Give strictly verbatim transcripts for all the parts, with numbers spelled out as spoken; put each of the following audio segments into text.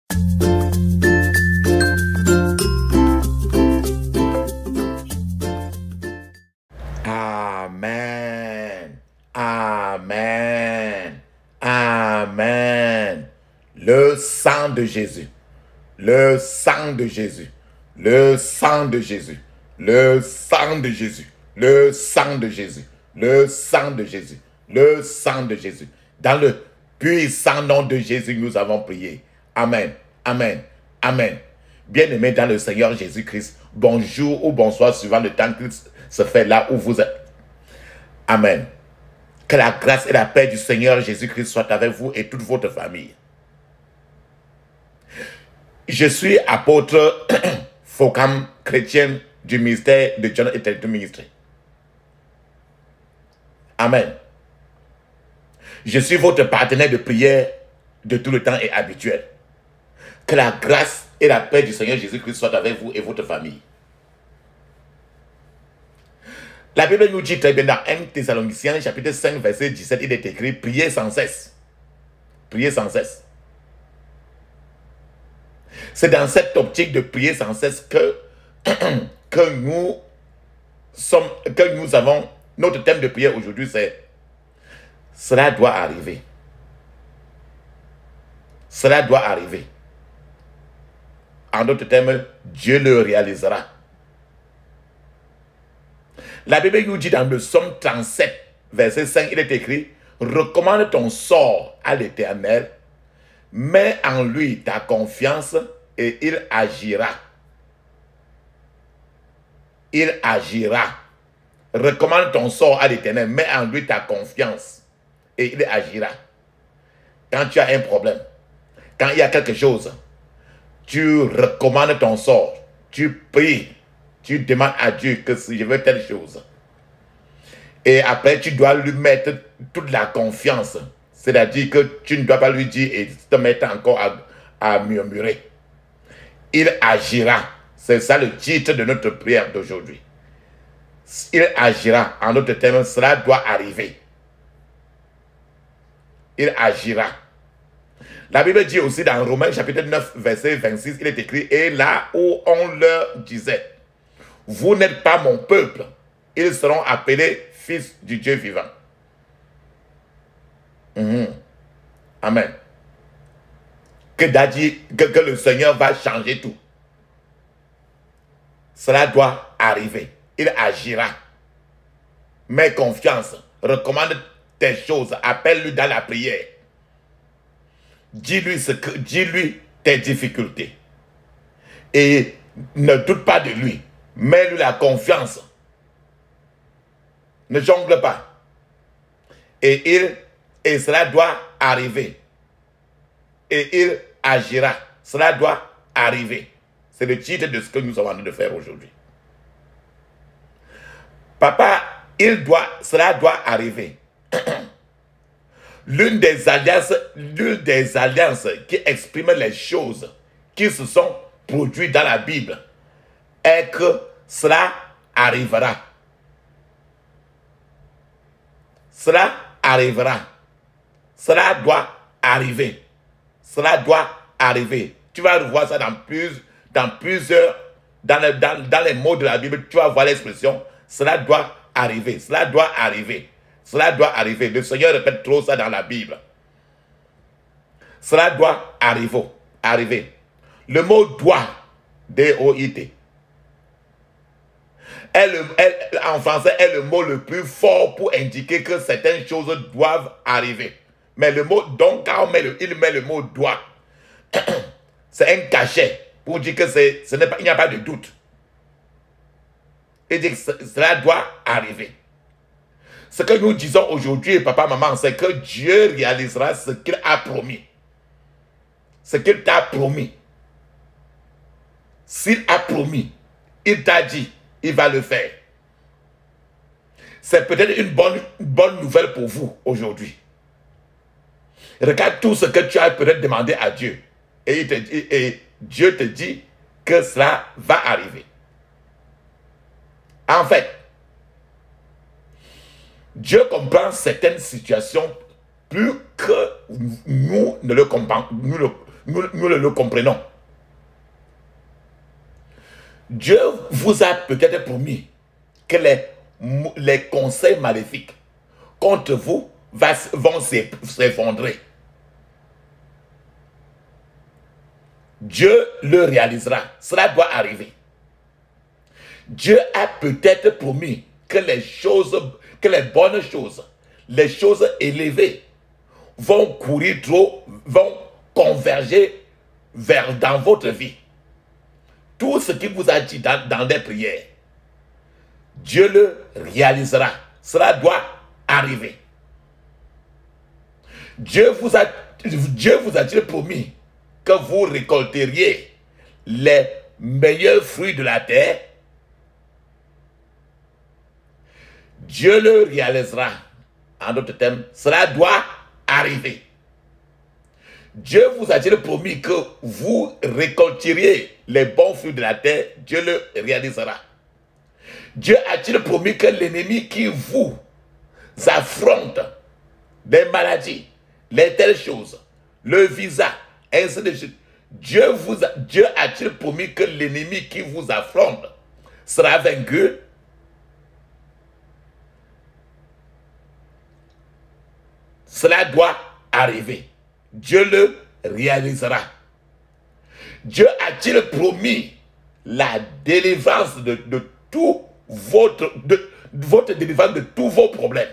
Amen. Amen. Amen. Le sang de Jésus. Le sang de Jésus. Le sang de Jésus. Le sang de Jésus. Le sang de Jésus. Le sang de Jésus. Le sang de Jésus. Dans le puissant nom de Jésus, nous avons prié. Amen. Amen. Amen. Bien-aimés dans le Seigneur Jésus-Christ, bonjour ou bonsoir suivant le temps qu'il se fait là où vous êtes. Amen. Que la grâce et la paix du Seigneur Jésus-Christ soient avec vous et toute votre famille. Je suis apôtre Fokam, chrétien du ministère de John et Territory Ministry. Amen. Je suis votre partenaire de prière de tout le temps et habituel. Que la grâce et la paix du Seigneur Jésus-Christ soient avec vous et votre famille. La Bible nous dit très bien dans un Thessaloniciens chapitre cinq verset dix-sept, il est écrit: priez sans cesse. Priez sans cesse. C'est dans cette optique de prier sans cesse que, que nous sommes, que nous avons, notre thème de prière aujourd'hui, c'est cela doit arriver. Cela doit arriver. En d'autres termes, Dieu le réalisera. La Bible nous dit dans le psaume trente-sept, verset cinq, il est écrit: recommande ton sort à l'Éternel, mets en lui ta confiance et il agira. Il agira. Recommande ton sort à l'Éternel, mets en lui ta confiance et il agira. Quand tu as un problème, quand il y a quelque chose, tu recommandes ton sort, tu pries, tu demandes à Dieu que si je veux telle chose. Et après, tu dois lui mettre toute la confiance. C'est-à-dire que tu ne dois pas lui dire et te mettre encore à, à murmurer. Il agira. C'est ça le titre de notre prière d'aujourd'hui. Il agira. En d'autres termes, cela doit arriver. Il agira. La Bible dit aussi dans Romains chapitre neuf, verset vingt-six, il est écrit: et là où on leur disait, vous n'êtes pas mon peuple, ils seront appelés fils du Dieu vivant. Mmh. Amen. Que, que, que le Seigneur va changer tout. Cela doit arriver. Il agira. Mets confiance. Recommande tes choses. Appelle-lui dans la prière. Dis-lui ce que, dis-lui tes difficultés. Et ne doute pas de lui. Mets-lui la confiance. Ne jongle pas. Et il, et cela doit arriver. Et il agira. Cela doit arriver. C'est le titre de ce que nous sommes en train de faire aujourd'hui. Papa, il doit, cela doit arriver. L'une des alliances, l'une des alliances qui exprime les choses qui se sont produites dans la Bible est que cela arrivera. Cela arrivera. Cela doit arriver. Cela doit arriver. Tu vas revoir ça dans, plus, dans plusieurs, dans, le, dans, dans les mots de la Bible, tu vas voir l'expression cela doit arriver. Cela doit arriver. Cela doit arriver. Le Seigneur répète trop ça dans la Bible. Cela doit arriver. arriver. Le mot doit, D O I T, est le, est, en français est le mot le plus fort pour indiquer que certaines choses doivent arriver. Mais le mot donc, quand on met le, il met le mot doit, c'est un cachet pour dire que c'est, ce n'est pas, il n'y a pas de doute. Il dit que cela doit arriver. Ce que nous disons aujourd'hui, papa, maman, c'est que Dieu réalisera ce qu'il a promis. Ce qu'il t'a promis. S'il a promis, il t'a dit, il va le faire. C'est peut-être une bonne, une bonne nouvelle pour vous aujourd'hui. Regarde tout ce que tu as peut-être demandé à Dieu. Et, il te dit, et Dieu te dit que cela va arriver. En fait, Dieu comprend certaines situations plus que nous ne le comprenons, nous, le, nous, nous le, le comprenons. Dieu vous a peut-être promis que les, les conseils maléfiques contre vous va, vont s'effondrer. Dieu le réalisera. Cela doit arriver. Dieu a peut-être promis que les choses, que les bonnes choses, les choses élevées vont courir trop, vont converger vers dans votre vie. Tout ce qu'il vous a dit dans, dans les prières, Dieu le réalisera. Cela doit arriver. Dieu vous a, Dieu vous a-t-il promis que vous récolteriez les meilleurs fruits de la terre? Dieu le réalisera. En d'autres termes, cela doit arriver. Dieu vous a-t-il promis que vous récolteriez les bons fruits de la terre? Dieu le réalisera. Dieu a-t-il promis que l'ennemi qui vous affronte, des maladies, les telles choses, le visa, ainsi de suite, Dieu, vous a, Dieu a-t-il promis que l'ennemi qui vous affronte sera vaincu? Cela doit arriver. Dieu le réalisera. Dieu a-t-il promis la délivrance de, de tout votre, de, de votre délivrance de tous vos problèmes?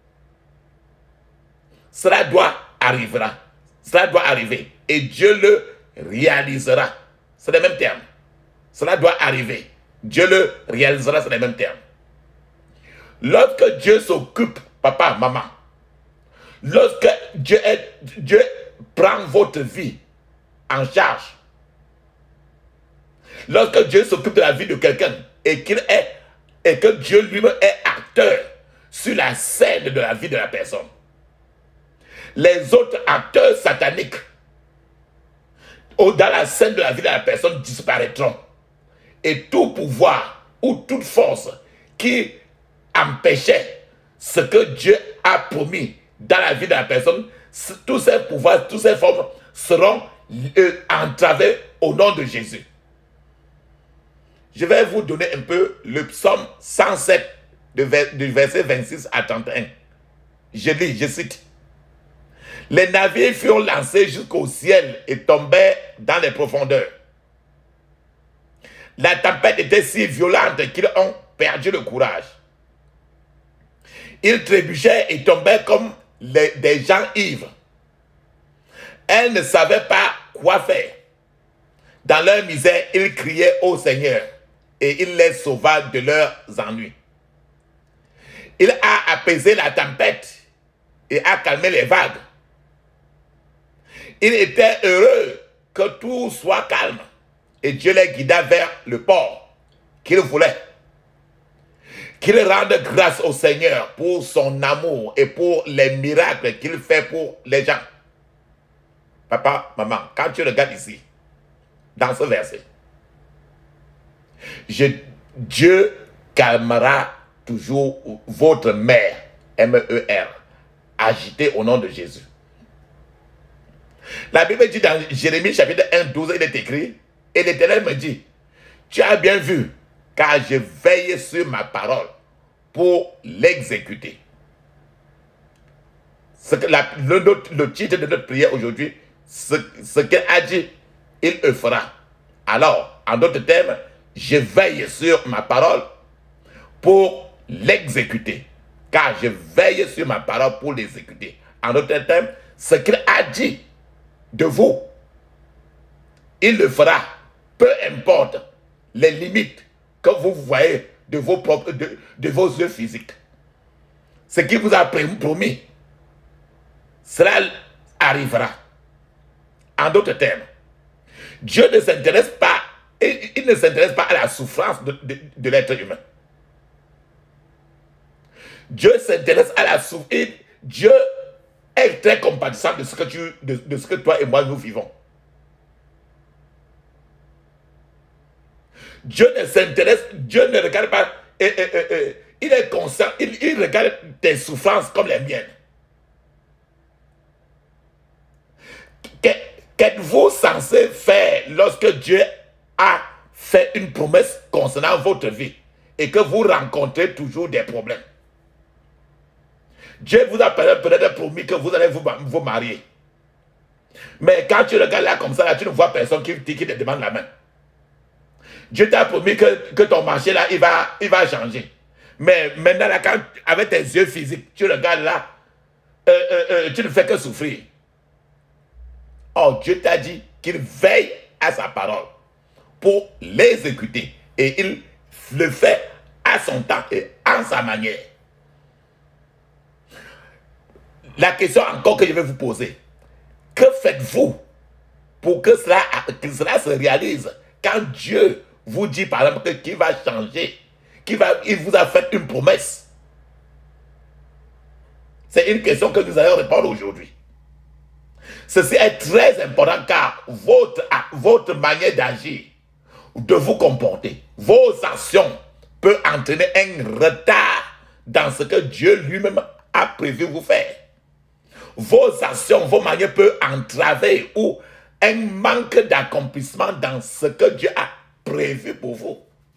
Cela doit arriver. Cela doit arriver. Et Dieu le réalisera. C'est les mêmes termes. Cela doit arriver. Dieu le réalisera, c'est les mêmes termes. Lorsque Dieu s'occupe, papa, maman, lorsque Dieu, est, Dieu prend votre vie en charge, lorsque Dieu s'occupe de la vie de quelqu'un et qu'il est, et que Dieu lui-même est acteur sur la scène de la vie de la personne, les autres acteurs sataniques dans la scène de la vie de la personne disparaîtront. Et tout pouvoir ou toute force qui empêchait ce que Dieu a promis dans la vie de la personne, tous ces pouvoirs, toutes ces formes seront euh, entravés au nom de Jésus. Je vais vous donner un peu le psaume cent sept, du verset vingt-six à trente et un. Je lis, je cite. Les navires furent lancés jusqu'au ciel et tombèrent dans les profondeurs. La tempête était si violente qu'ils ont perdu le courage. Ils trébuchaient et tombaient comme les, des gens ivres. Elles ne savaient pas quoi faire. Dans leur misère, ils criaient au Seigneur et il les sauva de leurs ennuis. Il a apaisé la tempête et a calmé les vagues. Il était heureux que tout soit calme et Dieu les guida vers le port qu'il voulait. Qu'il rende grâce au Seigneur pour son amour et pour les miracles qu'il fait pour les gens. Papa, maman, quand tu regardes ici, dans ce verset, je, Dieu calmera toujours votre mère, M E R, agitée au nom de Jésus. La Bible dit dans Jérémie chapitre un, douze, il est écrit, et l'Éternel me dit, tu as bien vu, car je veille sur ma parole pour l'exécuter. Le, le, le titre de notre prière aujourd'hui, ce, ce qu'elle a dit, il le fera. Alors, en d'autres termes, je veille sur ma parole pour l'exécuter. Car je veille sur ma parole pour l'exécuter. En d'autres termes, ce qu'il a dit de vous, il le fera. Peu importe les limites que vous voyez de vos, propres, de, de vos yeux physiques. Ce qu'il vous a promis, cela arrivera. En d'autres termes, Dieu ne s'intéresse pas, il ne s'intéresse pas à la souffrance de, de, de l'être humain. Dieu s'intéresse à la souffrance. Dieu est très compatissant de ce que tu, de, de ce que toi et moi nous vivons. Dieu ne s'intéresse, Dieu ne regarde pas, et, et, et, et, il est conscient, il, il regarde tes souffrances comme les miennes. Quel, Qu'êtes-vous censé faire lorsque Dieu a fait une promesse concernant votre vie et que vous rencontrez toujours des problèmes? Dieu vous a peut-être promis que vous allez vous, vous marier. Mais quand tu regardes là comme ça, là, tu ne vois personne qui, qui te demande la main. Dieu t'a promis que, que ton marché là, il va, il va changer. Mais maintenant, là, quand, avec tes yeux physiques, tu regardes là, euh, euh, euh, tu ne fais que souffrir. Oh, Dieu t'a dit qu'il veille à sa parole pour l'exécuter. Et il le fait à son temps et en sa manière. La question encore que je vais vous poser, que faites-vous pour que cela, que cela se réalise quand Dieu vous dit par exemple qu'il va changer, qu'il va, il vous a fait une promesse? C'est une question que nous allons répondre aujourd'hui. Ceci est très important car votre, votre manière d'agir, de vous comporter, vos actions peuvent entraîner un retard dans ce que Dieu lui-même a prévu vous faire. Vos actions, vos manières peuvent entraver ou un manque d'accomplissement dans ce que Dieu a prévu pour vous.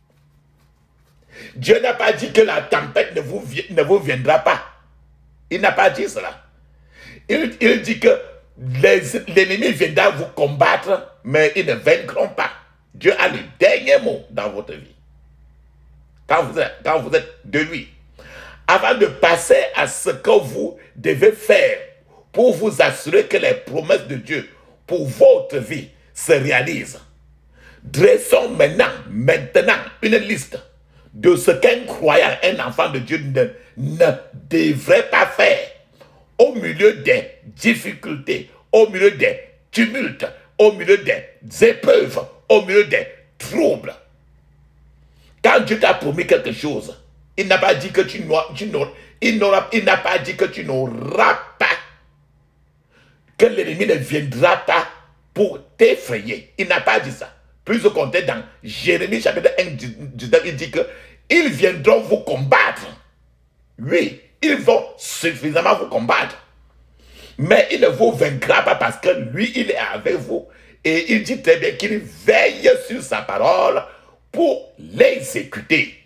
Dieu n'a pas dit que la tempête ne vous, ne vous viendra pas. Il n'a pas dit cela. Il, il dit que l'ennemi viendra vous combattre, mais ils ne vaincront pas. Dieu a le dernier mot dans votre vie. Quand vous êtes, quand vous êtes de lui. Avant de passer à ce que vous devez faire pour vous assurer que les promesses de Dieu pour votre vie se réalisent, dressons maintenant, maintenant une liste de ce qu'un croyant, un enfant de Dieu ne, ne devrait pas faire au milieu des difficultés, au milieu des tumultes, au milieu des épreuves, au milieu des troubles. Quand Dieu t'a promis quelque chose, il n'a pas dit que tu n'auras, tu n'auras, il n'aura, il n'a pas dit que tu n'auras pas, que l'ennemi ne viendra pas pour t'effrayer. Il n'a pas dit ça. Plus au contraire, dans Jérémie chapitre un, il dit que ils viendront vous combattre. Oui, ils vont suffisamment vous combattre. Mais il ne vous vaincra pas parce que lui, il est avec vous. Et il dit très bien qu'il veille sur sa parole pour l'exécuter.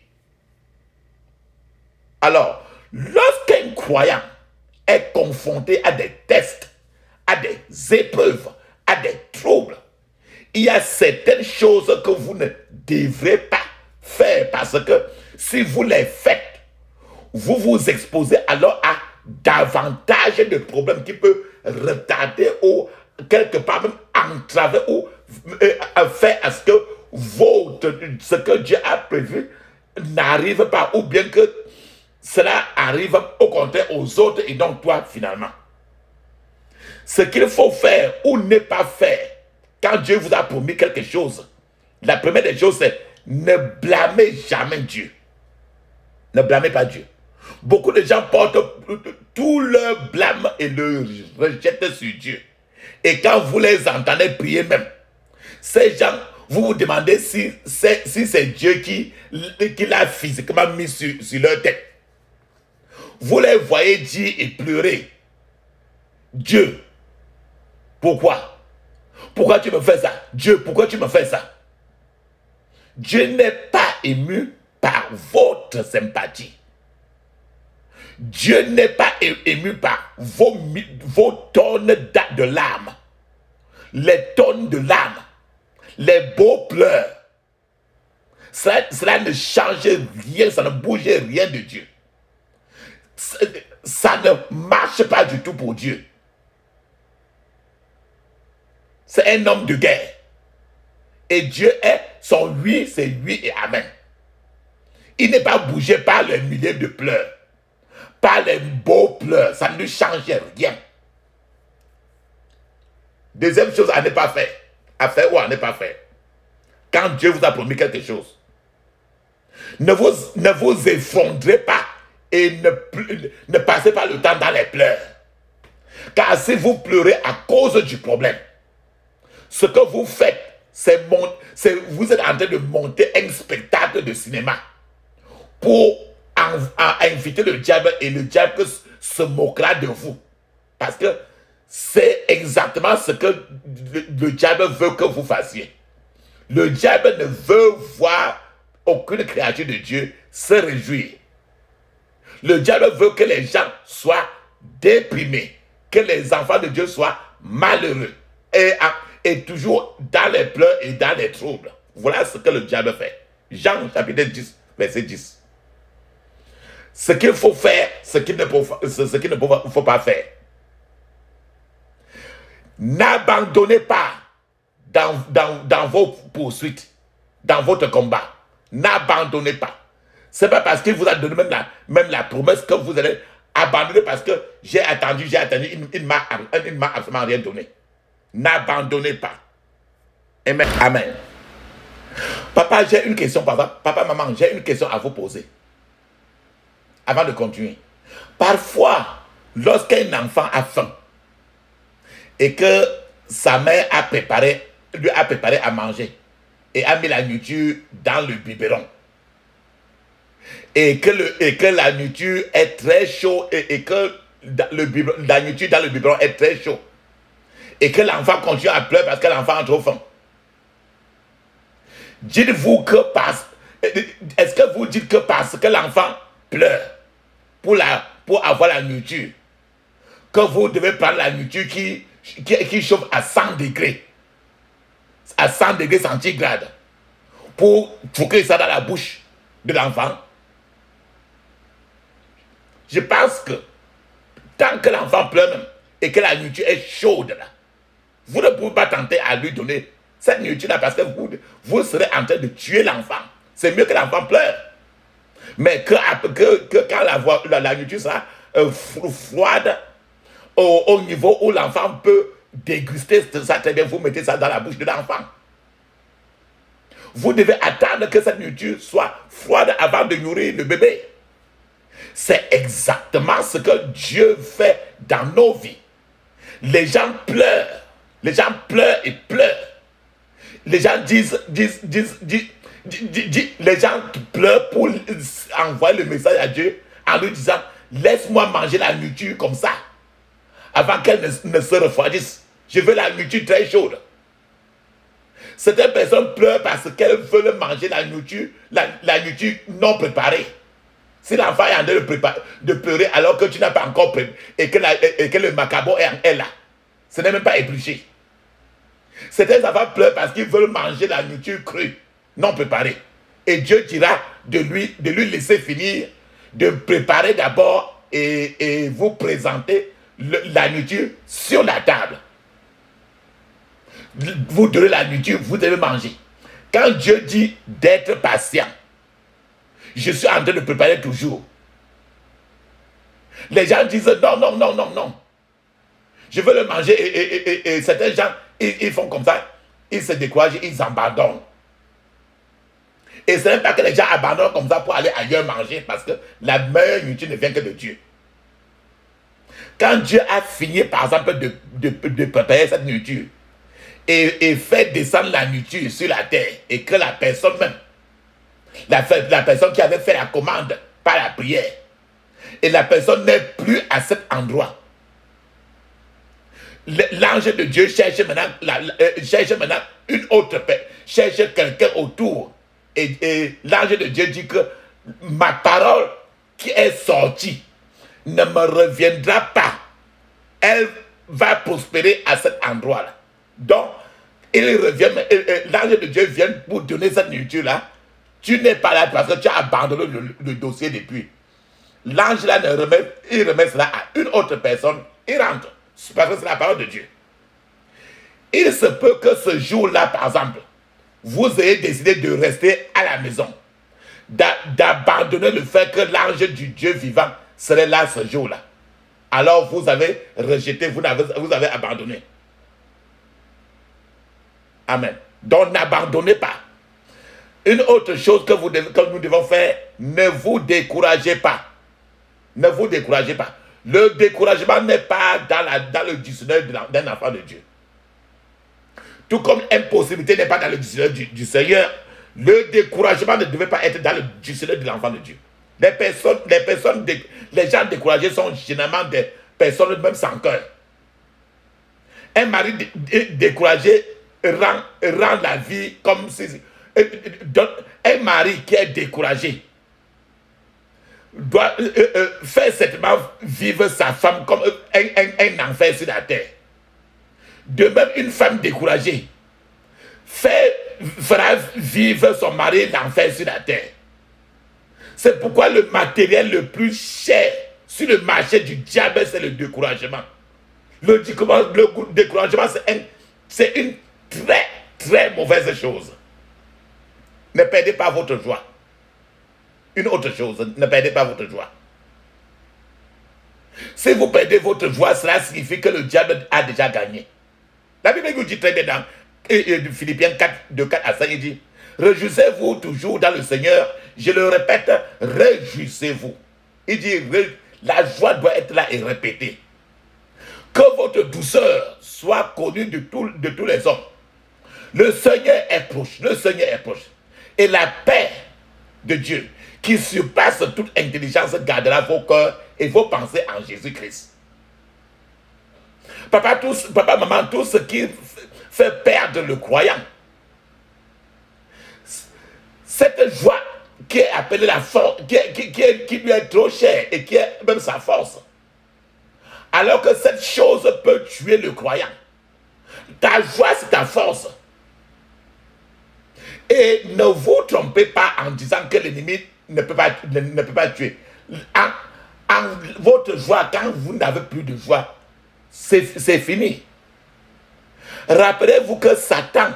Alors, lorsqu'un croyant est confronté à des tests, à des épreuves, à des troubles, il y a certaines choses que vous ne devrez pas faire parce que si vous les faites, vous vous exposez alors à davantage de problèmes qui peuvent retarder ou quelque part même entraver ou euh, faire à ce que votre, ce que Dieu a prévu n'arrive pas ou bien que cela arrive au contraire aux autres et donc toi finalement. Ce qu'il faut faire ou ne pas faire quand Dieu vous a promis quelque chose, la première des choses c'est ne blâmez jamais Dieu. Ne blâmez pas Dieu. Beaucoup de gens portent tout leur blâme et le rejettent sur Dieu. Et quand vous les entendez prier même, ces gens, vous vous demandez si c'est si c'est Dieu qui, qui l'a physiquement mis sur, sur leur tête. Vous les voyez dire et pleurer. Dieu, pourquoi? Pourquoi tu me fais ça? Dieu, pourquoi tu me fais ça? Dieu n'est pas ému par votre sympathie. Dieu n'est pas ému par vos, vos tonnes de larmes. Les tonnes de larmes. Les beaux pleurs. Cela, cela ne change rien, ça ne bouge rien de Dieu. Ça ne marche pas du tout pour Dieu. C'est un homme de guerre. Et Dieu est son oui, c'est oui et amen. Il n'est pas bougé par les milliers de pleurs. Par les beaux pleurs. Ça ne change rien. Deuxième chose à ne pas faire. À faire ou à ne pas faire. Quand Dieu vous a promis quelque chose. Ne vous, ne vous effondrez pas et ne, ne passez pas le temps dans les pleurs. Car si vous pleurez à cause du problème, ce que vous faites, c'est vous êtes en train de monter un spectacle de cinéma pour en, en, inviter le diable et le diable se moquera de vous. Parce que C'est exactement ce que le, le diable veut que vous fassiez. Le diable ne veut voir aucune créature de Dieu se réjouir. Le diable veut que les gens soient déprimés, que les enfants de Dieu soient malheureux et, et toujours dans les pleurs et dans les troubles. Voilà ce que le diable fait. Jean chapitre dix, verset dix. Ce qu'il faut faire, ce qu'il ne faut, ce qu'il ne faut, faut pas faire. N'abandonnez pas dans, dans, dans vos poursuites, dans votre combat. N'abandonnez pas. Ce n'est pas parce qu'il vous a donné même la, même la promesse que vous allez abandonner parce que j'ai attendu, j'ai attendu, il ne m'a absolument rien donné. N'abandonnez pas. Amen. Amen. Papa, j'ai une question, papa. Papa, maman, j'ai une question à vous poser. Avant de continuer. Parfois, lorsqu'un enfant a faim et que sa mère a préparé, lui a préparé à manger et a mis la nourriture dans le biberon, et que, le, et que la nourriture est très chaude et, et que le biberon, la nourriture dans le biberon est très chaud et que l'enfant continue à pleurer parce que l'enfant a trop faim. Dites-vous que parce... Est-ce que vous dites que parce que l'enfant pleure pour, la, pour avoir la nourriture, que vous devez prendre la nourriture qui, qui, qui chauffe à cent degrés, à cent degrés centigrades, pour fouquer ça dans la bouche de l'enfant? Je pense que tant que l'enfant pleure même et que la nourriture est chaude là, vous ne pouvez pas tenter à lui donner cette nourriture-là parce que vous, vous serez en train de tuer l'enfant. C'est mieux que l'enfant pleure. Mais que, que, que quand la, la, la nourriture sera euh, froide, au, au niveau où l'enfant peut déguster ça très bien, vous mettez ça dans la bouche de l'enfant. Vous devez attendre que cette nourriture soit froide avant de nourrir le bébé. C'est exactement ce que Dieu fait dans nos vies. Les gens pleurent. Les gens pleurent et pleurent. Les gens disent, disent, disent, disent, disent, disent les gens pleurent pour envoyer le message à Dieu en lui disant, laisse-moi manger la nourriture comme ça, avant qu'elle ne, ne se refroidisse. Je veux la nourriture très chaude. Certaines personnes pleurent parce qu'elles veulent manger la nourriture, la, la nourriture non préparée. Si l'enfant est en train de, préparer, de pleurer alors que tu n'as pas encore préparé et que, la, et, et que le macabo est, est là, ce n'est même pas épluché. Certains enfants pleurent parce qu'ils veulent manger la nourriture crue, non préparée. Et Dieu dira de lui, de lui laisser finir, de préparer d'abord et, et vous présenter le, la nourriture sur la table. Vous donnez la nourriture, vous devez manger. Quand Dieu dit d'être patient, je suis en train de préparer toujours. Les gens disent non, non, non, non, non. Je veux le manger et, et, et, et certains gens, ils, ils font comme ça. Ils se découragent, ils abandonnent. Et ce n'est pas que les gens abandonnent comme ça pour aller ailleurs manger parce que la meilleure nourriture ne vient que de Dieu. Quand Dieu a fini par exemple de, de, de préparer cette nourriture et, et fait descendre la nourriture sur la terre et que la personne même, La, la personne qui avait fait la commande par la prière, et la personne n'est plus à cet endroit. L'ange de Dieu cherche maintenant, la, euh, cherche maintenant une autre paix, cherche quelqu'un autour. Et, et l'ange de Dieu dit que ma parole qui est sortie ne me reviendra pas. Elle va prospérer à cet endroit-là. Donc, il revient, l'ange de Dieu vient pour donner cette nourriture-là. Tu n'es pas là parce que tu as abandonné le, le dossier depuis. L'ange là, ne remet, il remet cela à une autre personne. Il rentre. Parce que c'est la parole de Dieu. Il se peut que ce jour-là, par exemple, vous ayez décidé de rester à la maison. D'abandonner le fait que l'ange du Dieu vivant serait là ce jour-là. Alors vous avez rejeté, vous avez, vous avez abandonné. Amen. Donc n'abandonnez pas. Une autre chose que, vous devez, que nous devons faire, ne vous découragez pas. Ne vous découragez pas. Le découragement n'est pas dans, la, dans le dictionnaire d'un enfant de Dieu. Tout comme impossibilité n'est pas dans le dictionnaire du, du Seigneur, le découragement ne devait pas être dans le dictionnaire de l'enfant de Dieu. Les personnes, les personnes, les gens découragés sont généralement des personnes même sans cœur. Un mari dé dé découragé rend, rend la vie comme si... Un mari qui est découragé doit euh, euh, faire certainement vivre sa femme comme un, un, un enfer sur la terre. De même, une femme découragée fait, fera vivre son mari l'enfer sur la terre. C'est pourquoi le matériel le plus cher sur le marché du diable, c'est le découragement. Le, le découragement, c'est un, une très, très mauvaise chose. Ne perdez pas votre joie. Une autre chose, ne perdez pas votre joie. Si vous perdez votre joie, cela signifie que le diable a déjà gagné. La Bible nous dit très bien dans et, et, Philippiens quatre, de quatre à cinq, il dit, réjouissez-vous toujours dans le Seigneur. Je le répète, réjouissez-vous. Il dit, la joie doit être là et répétée. Que votre douceur soit connue de, tout, de tous les hommes. Le Seigneur est proche, le Seigneur est proche. Et la paix de Dieu, qui surpasse toute intelligence, gardera vos cœurs et vos pensées en Jésus-Christ. Papa, tous, papa, maman, tout ce qui fait perdre le croyant, cette joie qui est appelée la force, qui, qui, qui, qui lui est trop chère et qui est même sa force, alors que cette chose peut tuer le croyant. Ta joie, c'est ta force. Et ne vous trompez pas en disant que l'ennemi ne peut pas, ne, ne peut pas tuer. En, en votre joie, quand vous n'avez plus de joie, c'est fini. Rappelez-vous que Satan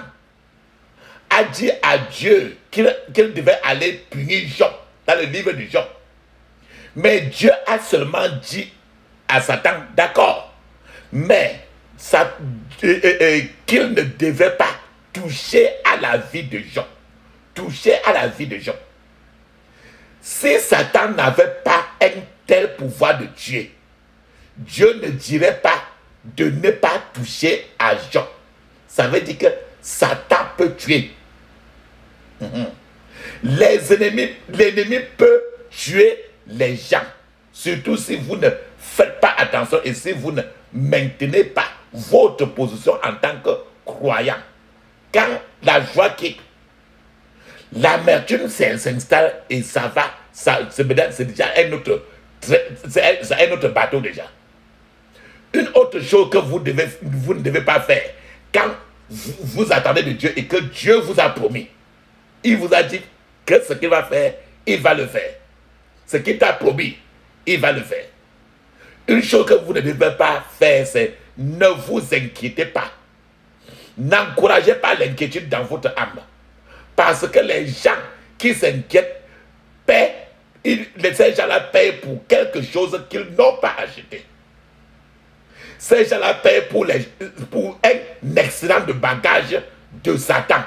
a dit à Dieu qu'il qu'il devait aller punir Job, dans le livre de Job. Mais Dieu a seulement dit à Satan, d'accord, mais euh, euh, qu'il ne devait pas toucher à la vie de Job. Toucher à la vie de Job. Si Satan n'avait pas un tel pouvoir de tuer, Dieu ne dirait pas de ne pas toucher à Job. Ça veut dire que Satan peut tuer. Mm-hmm. Les ennemis, l'ennemi peut tuer les gens. Surtout si vous ne faites pas attention et si vous ne maintenez pas votre position en tant que croyant. Quand la joie quitte, l'amertume s'installe et ça va, ça, c'est déjà un autre, c'est un autre bateau déjà. Une autre chose que vous, devez, vous ne devez pas faire, quand vous, vous attendez de Dieu et que Dieu vous a promis, il vous a dit que ce qu'il va faire, il va le faire. Ce qu'il t'a promis, il va le faire. Une chose que vous ne devez pas faire, c'est ne vous inquiétez pas. N'encouragez pas l'inquiétude dans votre âme. Parce que les gens qui s'inquiètent paient, ils, ces gens-là payent pour quelque chose qu'ils n'ont pas acheté. Ces gens-là payent pour, les, pour un excellent de bagage de Satan.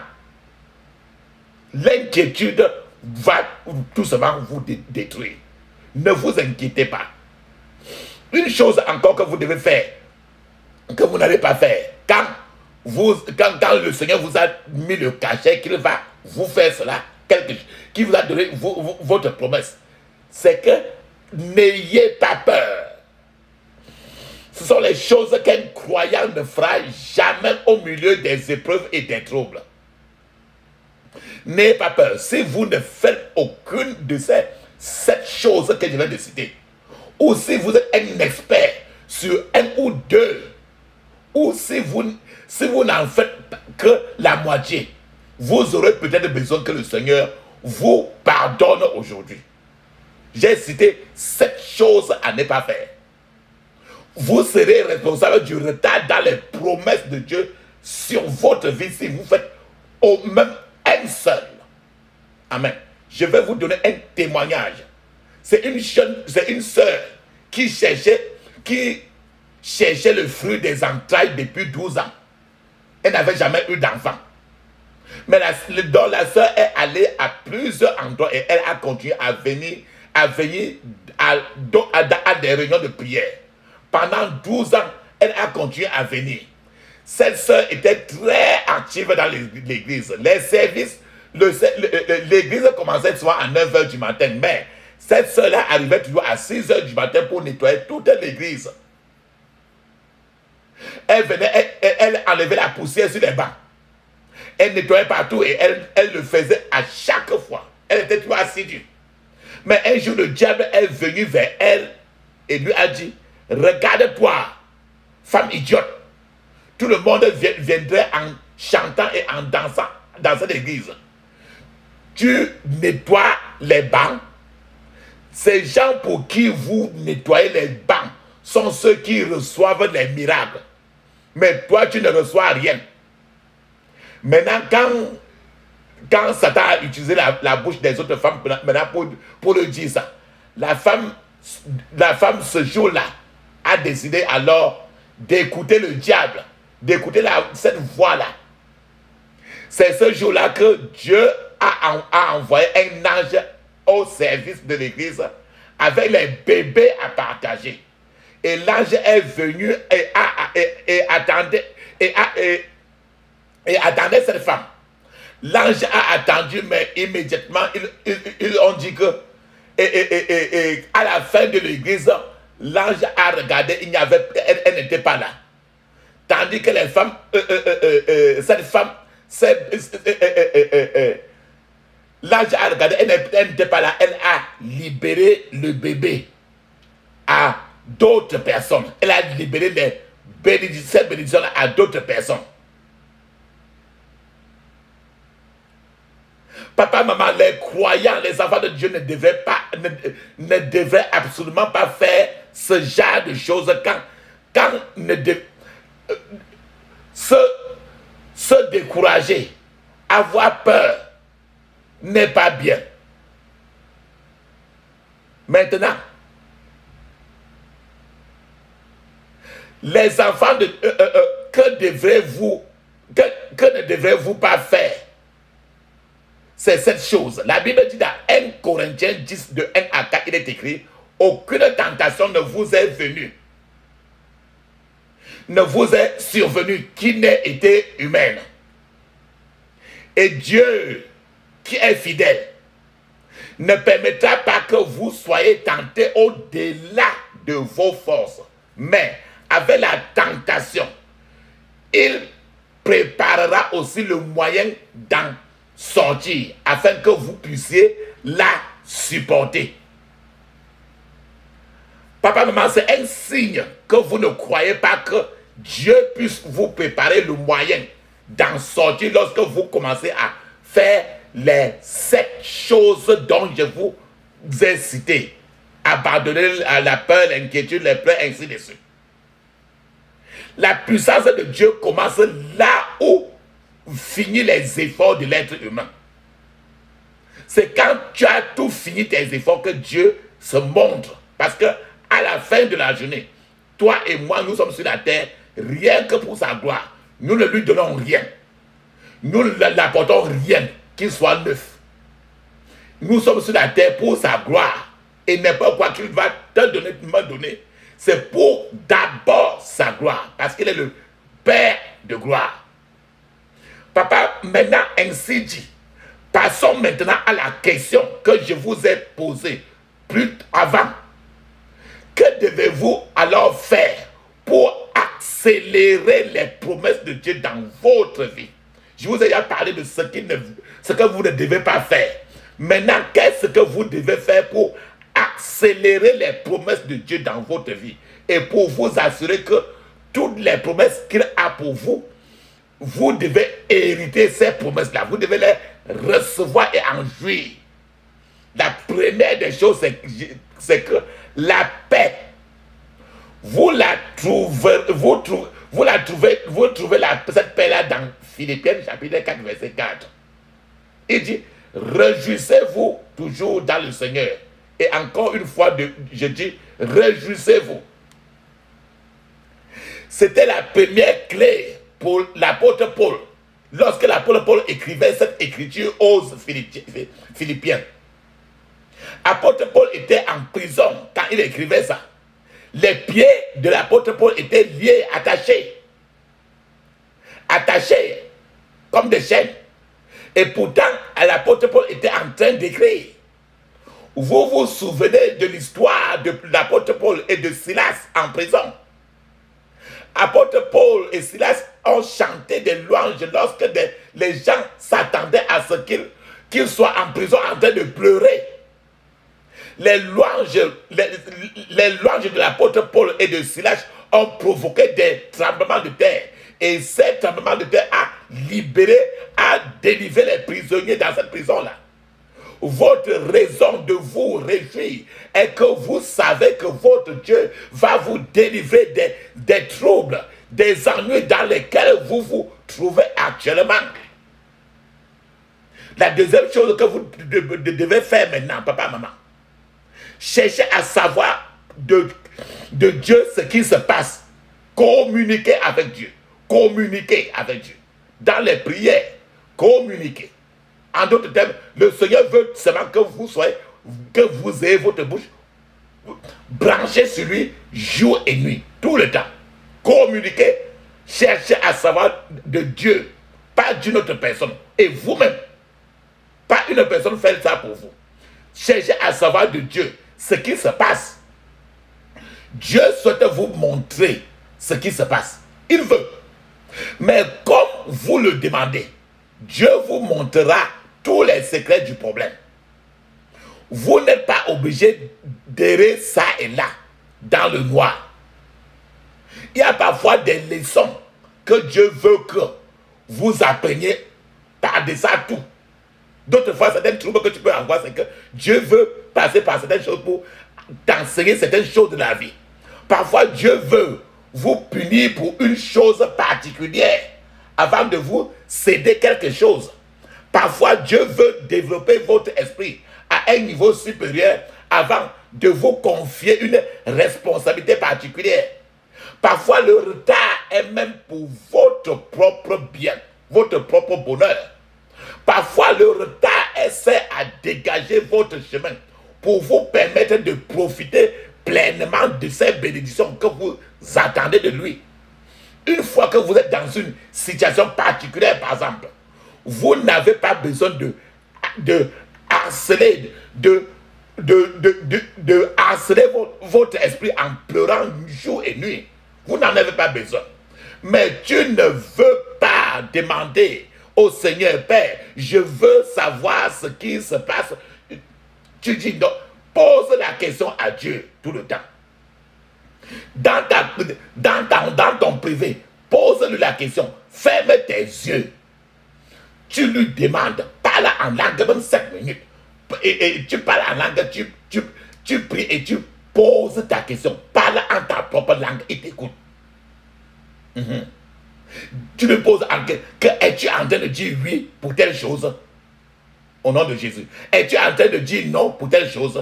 L'inquiétude va tout simplement vous dé détruire. Ne vous inquiétez pas. Une chose encore que vous devez faire, que vous n'allez pas faire, quand, vous, quand, quand le Seigneur vous a mis le cachet qu'il va vous faire cela, quelque chose, qui vous a donné vous, vous, votre promesse, c'est que n'ayez pas peur. Ce sont les choses qu'un croyant ne fera jamais au milieu des épreuves et des troubles. N'ayez pas peur. Si vous ne faites aucune de ces sept choses que je viens de citer, ou si vous êtes un expert sur un ou deux, ou si vous, si vous n'en faites que la moitié, vous aurez peut-être besoin que le Seigneur vous pardonne aujourd'hui. J'ai cité sept choses à ne pas faire. Vous serez responsable du retard dans les promesses de Dieu sur votre vie si vous faites au même un seul. Amen. Je vais vous donner un témoignage. C'est une jeune, c'est une sœur qui cherchait, qui cherchait le fruit des entrailles depuis douze ans. Elle n'avait jamais eu d'enfant. Mais la, donc la sœur est allée à plusieurs endroits et elle a continué à venir, à venir à, à, à des réunions de prière. Pendant douze ans, elle a continué à venir. Cette sœur était très active dans l'église. Les services, l'église commençait souvent à neuf heures du matin, mais cette sœur-là arrivait toujours à six heures du matin pour nettoyer toute l'église. Elle venait, elle, elle, elle enlevait la poussière sur les bancs. Elle nettoyait partout et elle, elle le faisait à chaque fois. Elle était trop assidue. Mais un jour, le diable est venu vers elle et lui a dit, regarde-toi, femme idiote. Tout le monde viendrait en chantant et en dansant dans cette église. Tu nettoies les bancs. Ces gens pour qui vous nettoyez les bancs sont ceux qui reçoivent les miracles. Mais toi, tu ne reçois rien. Maintenant, quand, quand Satan a utilisé la, la bouche des autres femmes maintenant pour, pour le dire ça, la femme, la femme ce jour-là a décidé alors d'écouter le diable, d'écouter cette voix-là. C'est ce jour-là que Dieu a, a envoyé un ange au service de l'église avec les bébés à partager. Et l'ange est venu et, a, et, et, attendait, et, a, et, et attendait cette femme. L'ange a attendu, mais immédiatement, ils, ils, ils ont dit que et, et, et, et, à la fin de l'église, l'ange a regardé, il n'y avait, elle, elle n'était pas là. Tandis que les femmes, euh, euh, euh, euh, cette femme, cette, euh, euh, euh, euh, euh, l'ange a regardé, elle n'était pas là, elle a libéré le bébé à d'autres personnes. Elle a libéré les bénédictions, cette bénédiction à d'autres personnes. Papa, maman, les croyants, les enfants de Dieu ne devaient pas, ne, ne devaient absolument pas faire ce genre de choses quand, quand ne de, euh, se, se décourager, avoir peur n'est pas bien. Maintenant, les enfants de euh, euh, que devrez-vous, que, que ne devrez-vous pas faire? C'est cette chose. La Bible dit dans un Corinthiens dix, de un à quatre, il est écrit, aucune tentation ne vous est venue, ne vous est survenue qui n'ait été humaine. Et Dieu, qui est fidèle, ne permettra pas que vous soyez tentés au-delà de vos forces. Mais avec la tentation, il préparera aussi le moyen d'en sortir afin que vous puissiez la supporter. Papa, maman, c'est un signe que vous ne croyez pas que Dieu puisse vous préparer le moyen d'en sortir lorsque vous commencez à faire les sept choses dont je vous ai cité. Abandonner à la peur, l'inquiétude, les pleurs, ainsi de suite. La puissance de Dieu commence là où finit les efforts de l'être humain. C'est quand tu as tout fini tes efforts que Dieu se montre. Parce que à la fin de la journée, toi et moi, nous sommes sur la terre rien que pour sa gloire. Nous ne lui donnons rien. Nous ne l'apportons rien qu'il soit neuf. Nous sommes sur la terre pour sa gloire. Et n'importe quoi qu'il va te donner, me donner, c'est pour d'abord sa gloire. Parce qu'il est le Père de gloire. Papa, maintenant ainsi dit, passons maintenant à la question que je vous ai posée plus avant. Que devez-vous alors faire pour accélérer les promesses de Dieu dans votre vie? Je vous ai déjà parlé de ce, qui ne, ce que vous ne devez pas faire. Maintenant, qu'est-ce que vous devez faire pour accélérer les promesses de Dieu dans votre vie et pour vous assurer que toutes les promesses qu'il a pour vous, vous devez hériter ces promesses-là. Vous devez les recevoir et en jouir. La première des choses, c'est que la paix, vous la trouvez, vous trouvez, vous la trouvez, vous trouvez la, cette paix-là dans Philippiens chapitre quatre, verset quatre. Il dit, réjouissez-vous toujours dans le Seigneur. Et encore une fois, de, je dis, réjouissez-vous. C'était la première clé pour l'apôtre Paul. Lorsque l'apôtre Paul écrivait cette écriture aux Philippiens. L'apôtre Paul était en prison quand il écrivait ça. Les pieds de l'apôtre Paul étaient liés, attachés. Attachés comme des chaînes. Et pourtant, l'apôtre Paul était en train d'écrire. Vous vous souvenez de l'histoire de l'apôtre Paul et de Silas en prison. Apôtre Paul et Silas ont chanté des louanges lorsque des, les gens s'attendaient à ce qu'ils qu'ils soient en prison en train de pleurer. Les louanges, les, les louanges de l'apôtre Paul et de Silas ont provoqué des tremblements de terre. Et ces tremblements de terre a libéré, a délivré les prisonniers dans cette prison-là. Votre raison de vous réjouir est que vous savez que votre Dieu va vous délivrer des, des troubles, des ennuis dans lesquels vous vous trouvez actuellement. La deuxième chose que vous devez faire maintenant, papa, maman, cherchez à savoir de, de Dieu ce qui se passe. Communiquez avec Dieu. Communiquez avec Dieu. Dans les prières, communiquez. En d'autres termes, le Seigneur veut seulement que vous soyez, que vous ayez votre bouche branchée sur lui jour et nuit, tout le temps. Communiquez, cherchez à savoir de Dieu, pas d'une autre personne. Et vous-même, pas une personne fait ça pour vous. Cherchez à savoir de Dieu ce qui se passe. Dieu souhaite vous montrer ce qui se passe. Il veut. Mais comme vous le demandez, Dieu vous montrera tous les secrets du problème. Vous n'êtes pas obligé d'errer ça et là, dans le noir. Il y a parfois des leçons que Dieu veut que vous appreniez par-dessus tout. D'autres fois, certaines troubles que tu peux avoir, c'est que Dieu veut passer par certaines choses pour t'enseigner certaines choses de la vie. Parfois, Dieu veut vous punir pour une chose particulière avant de vous céder quelque chose. Parfois, Dieu veut développer votre esprit à un niveau supérieur avant de vous confier une responsabilité particulière. Parfois, le retard est même pour votre propre bien, votre propre bonheur. Parfois, le retard essaie à dégager votre chemin pour vous permettre de profiter pleinement de ces bénédictions que vous attendez de lui. Une fois que vous êtes dans une situation particulière, par exemple, vous n'avez pas besoin de, de harceler, de, de, de, de, de harceler votre, votre esprit en pleurant jour et nuit. Vous n'en avez pas besoin. Mais tu ne veux pas demander au Seigneur, Père, je veux savoir ce qui se passe. Tu dis non. Pose la question à Dieu tout le temps. Dans, ta, dans, ta, dans ton privé, pose-lui la question. Ferme tes yeux. Tu lui demandes, parle en langue, même cinq minutes. Et, et tu parles en langue, tu, tu, tu pries et tu poses ta question. Parle en ta propre langue et t'écoute. Mm-hmm. Tu lui poses en question, que es-tu en train de dire oui pour telle chose? Au nom de Jésus. Es-tu en train de dire non pour telle chose?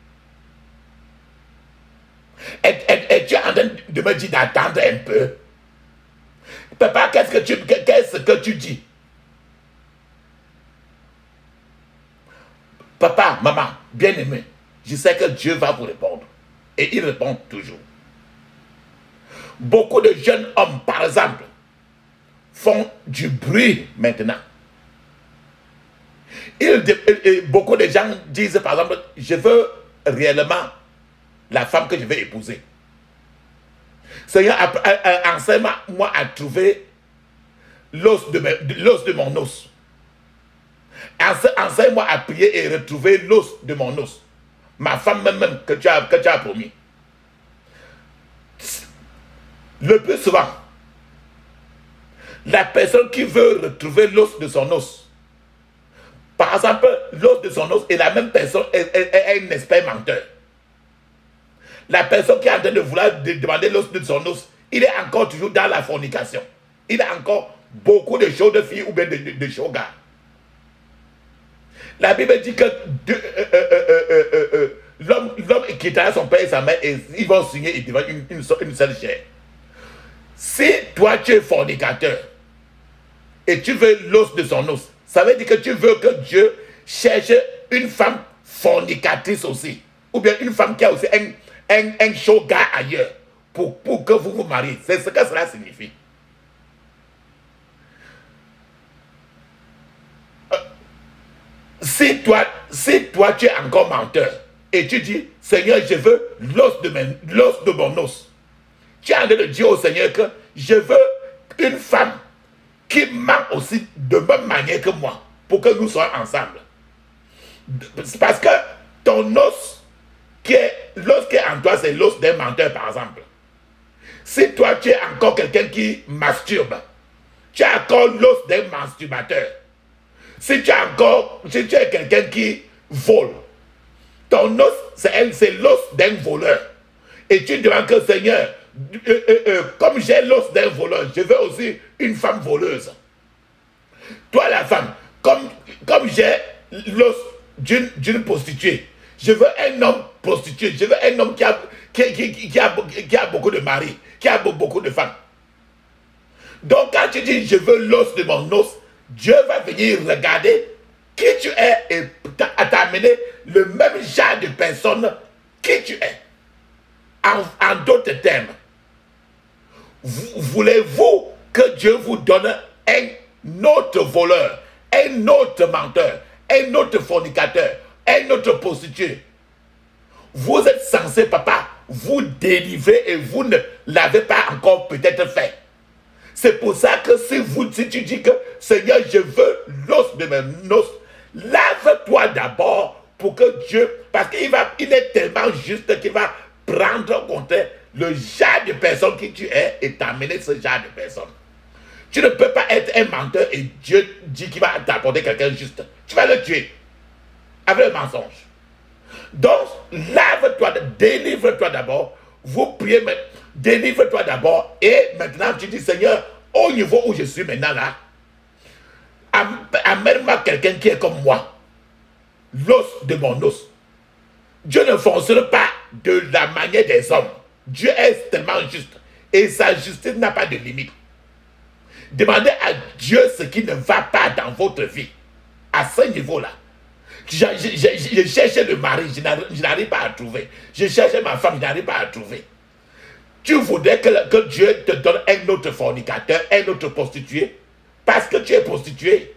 Es-tu en train de me dire d'attendre un peu? Papa, qu'est-ce que tu, qu'est-ce que tu dis? Papa, maman, bien-aimé, je sais que Dieu va vous répondre. Et il répond toujours. Beaucoup de jeunes hommes, par exemple, font du bruit maintenant. Il, et beaucoup de gens disent, par exemple, je veux réellement la femme que je vais épouser. Seigneur, enseigne-moi à trouver l'os de, l'os de mon os. Enseigne-moi à prier et retrouver l'os de mon os. Ma femme même que tu as, que tu as promis. Le plus souvent, la personne qui veut retrouver l'os de son os, par exemple, l'os de son os est la même personne, est, est, est un expert menteur. La personne qui est en train de vouloir de demander l'os de son os, il est encore toujours dans la fornication. Il a encore beaucoup de choses de filles ou bien de, de, de choses gars. La Bible dit que euh, euh, euh, euh, euh, euh, l'homme quittera son père et sa mère et ils vont signer et devenir une, une, une seule chair. Si toi tu es fornicateur et tu veux l'os de son os, ça veut dire que tu veux que Dieu cherche une femme fornicatrice aussi. Ou bien une femme qui a aussi un, un, un chaud gars ailleurs pour, pour que vous vous mariez. C'est ce que cela signifie. Si toi, si toi tu es encore menteur et tu dis, Seigneur, je veux l'os de, l'os de mon os, Tu es en train de dire au Seigneur que je veux une femme qui m'aime aussi de même manière que moi, pour que nous soyons ensemble. C'est parce que ton os, qui est l'os qui est en toi, c'est l'os d'un menteur, par exemple. Si toi, tu es encore quelqu'un qui masturbe, tu as encore l'os d'un masturbateur. Si tu es encore, si tu es quelqu'un qui vole, ton os, c'est l'os d'un voleur. Et tu demandes que, Seigneur, euh, euh, euh, comme j'ai l'os d'un voleur, je veux aussi une femme voleuse. Toi, la femme, comme, comme j'ai l'os d'une prostituée, je veux un homme prostitué, je veux un homme qui a, qui, qui, qui, qui a, qui a beaucoup de maris, qui a beaucoup de femmes. Donc, quand tu dis, je veux l'os de mon os, Dieu va venir regarder qui tu es et t'amener le même genre de personne qui tu es. En, en d'autres termes, voulez-vous que Dieu vous donne un autre voleur, un autre menteur, un autre fornicateur, un autre prostitué? Vous êtes censé, papa, vous délivrer et vous ne l'avez pas encore peut-être fait. C'est pour ça que si, vous, si tu dis que Seigneur, je veux l'os de mes os, lave-toi d'abord pour que Dieu, parce qu'il va, il est tellement juste qu'il va prendre en compte le genre de personne qui tu es et t'amener ce genre de personne. Tu ne peux pas être un menteur et Dieu dit qu'il va t'apporter quelqu'un juste. Tu vas le tuer avec le mensonge. Donc, lave-toi, délivre-toi d'abord. Vous priez, mais délivre-toi d'abord. Et maintenant, tu dis, Seigneur, au niveau où je suis maintenant là, amène-moi quelqu'un qui est comme moi. L'os de mon os. Dieu ne fonctionne pas de la manière des hommes. Dieu est tellement juste. Et sa justice n'a pas de limite. Demandez à Dieu ce qui ne va pas dans votre vie. À ce niveau-là. Je, je, je, je cherchais le mari, je n'arrive pas à trouver. Je cherchais ma femme, je n'arrive pas à trouver. Tu voudrais que, que Dieu te donne un autre fornicateur, un autre prostitué, parce que tu es prostitué.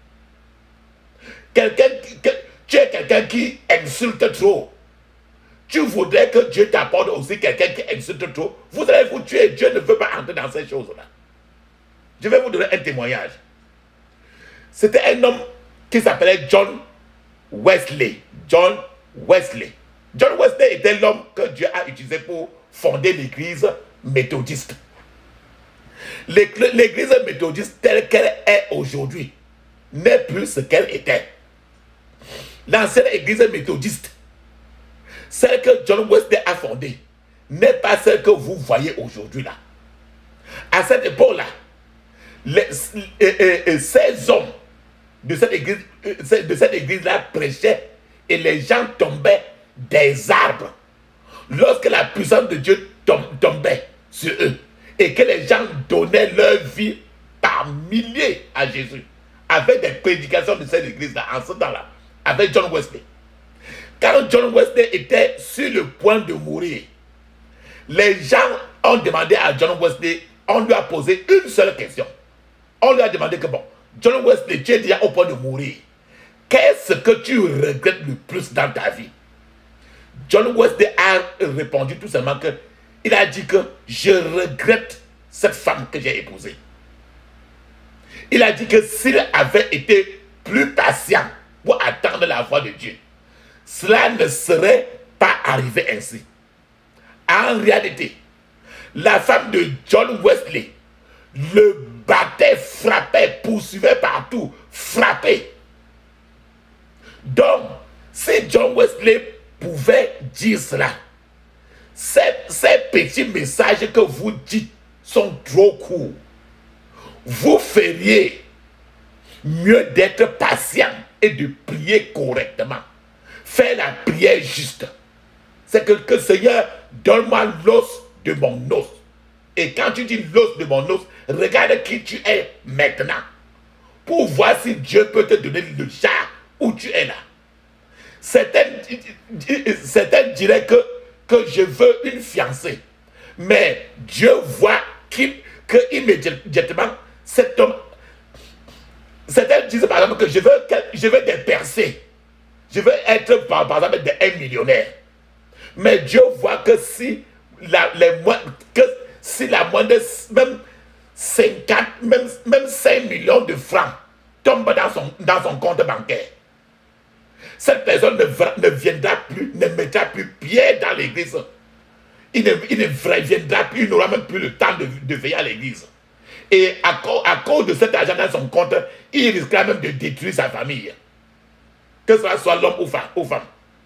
Quelqu'un, que, tu es quelqu'un qui insulte trop. Tu voudrais que Dieu t'apporte aussi quelqu'un qui insulte trop. Vous allez vous tuer. Dieu ne veut pas entrer dans ces choses-là. Je vais vous donner un témoignage. C'était un homme qui s'appelait John Wesley. John Wesley. John Wesley était l'homme que Dieu a utilisé pour fonder l'église méthodiste. L'église méthodiste telle qu'elle est aujourd'hui n'est plus ce qu'elle était. L'ancienne église méthodiste, celle que John Wesley a fondée, n'est pas celle que vous voyez aujourd'hui là. À cette époque-là, les, et, et, et ces hommes de cette église, de cette église-là prêchaient et les gens tombaient des arbres. Lorsque la puissance de Dieu tombait sur eux et que les gens donnaient leur vie par milliers à Jésus, avec des prédications de cette église-là, en ce temps-là, avec John Wesley. Quand John Wesley était sur le point de mourir, les gens ont demandé à John Wesley, on lui a posé une seule question. On lui a demandé que bon, John Wesley, tu es déjà au point de mourir. Qu'est-ce que tu regrettes le plus dans ta vie? John Wesley a répondu tout simplement que il a dit que je regrette cette femme que j'ai épousée. Il a dit que s'il avait été plus patient pour attendre la voix de Dieu, cela ne serait pas arrivé ainsi. En réalité, la femme de John Wesley le battait, frappait, poursuivait partout, frappait. Donc, si John Wesley pouvait dire cela, ces, ces petits messages que vous dites sont trop courts. Vous feriez mieux d'être patient et de prier correctement. Faire la prière juste. C'est que, que Seigneur, donne-moi l'os de mon os. Et quand tu dis l'os de mon os, regarde qui tu es maintenant. Pour voir si Dieu peut te donner le genre où tu es là. Certains, certains diraient que, que je veux une fiancée. Mais Dieu voit qui, que immédiatement cet homme. Certains disent par exemple que je veux, je veux des percées. Je veux être par, par exemple un millionnaire. Mais Dieu voit que si la, les, que si la moindre, même cinquante, même, même cinq millions de francs tombent dans son, dans son compte bancaire, cette personne ne, ne viendra plus, ne mettra plus pied dans l'église. Il ne, il ne viendra plus, il n'aura même plus le temps de, de veiller à l'église. Et à, à cause de cet argent dans son compte, il risquera même de détruire sa famille. Que ce soit l'homme ou femme, ou femme.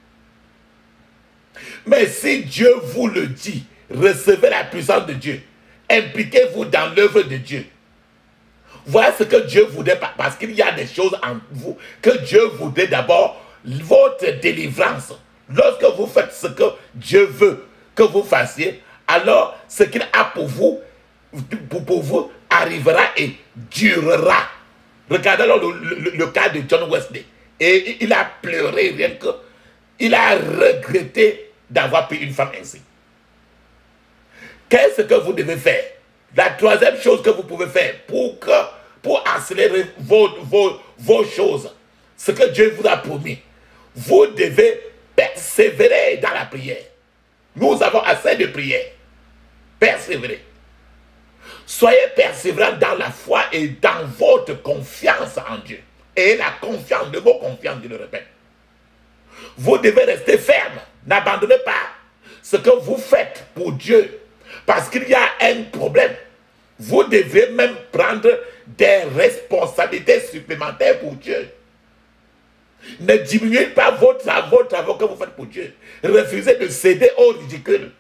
Mais si Dieu vous le dit, recevez la puissance de Dieu. Impliquez-vous dans l'œuvre de Dieu. Voilà ce que Dieu voudrait, parce qu'il y a des choses en vous que Dieu voudrait d'abord, votre délivrance. Lorsque vous faites ce que Dieu veut que vous fassiez, alors ce qu'il a pour vous, pour, pour vous, arrivera et durera. Regardez le, le, le cas de John Wesley. Et il a pleuré rien que, il a regretté d'avoir pris une femme ainsi. Qu'est-ce que vous devez faire? La troisième chose que vous pouvez faire pour, que, pour accélérer vos, vos, vos choses, ce que Dieu vous a promis, vous devez persévérer dans la prière. Nous avons assez de prière. Persévérer. Soyez persévérants dans la foi et dans votre confiance en Dieu. Et la confiance, le mot confiance, je le répète. Vous devez rester ferme. N'abandonnez pas ce que vous faites pour Dieu. Parce qu'il y a un problème. Vous devez même prendre des responsabilités supplémentaires pour Dieu. Ne diminuez pas votre travail, votre travail que vous faites pour Dieu. Refusez de céder au ridicule.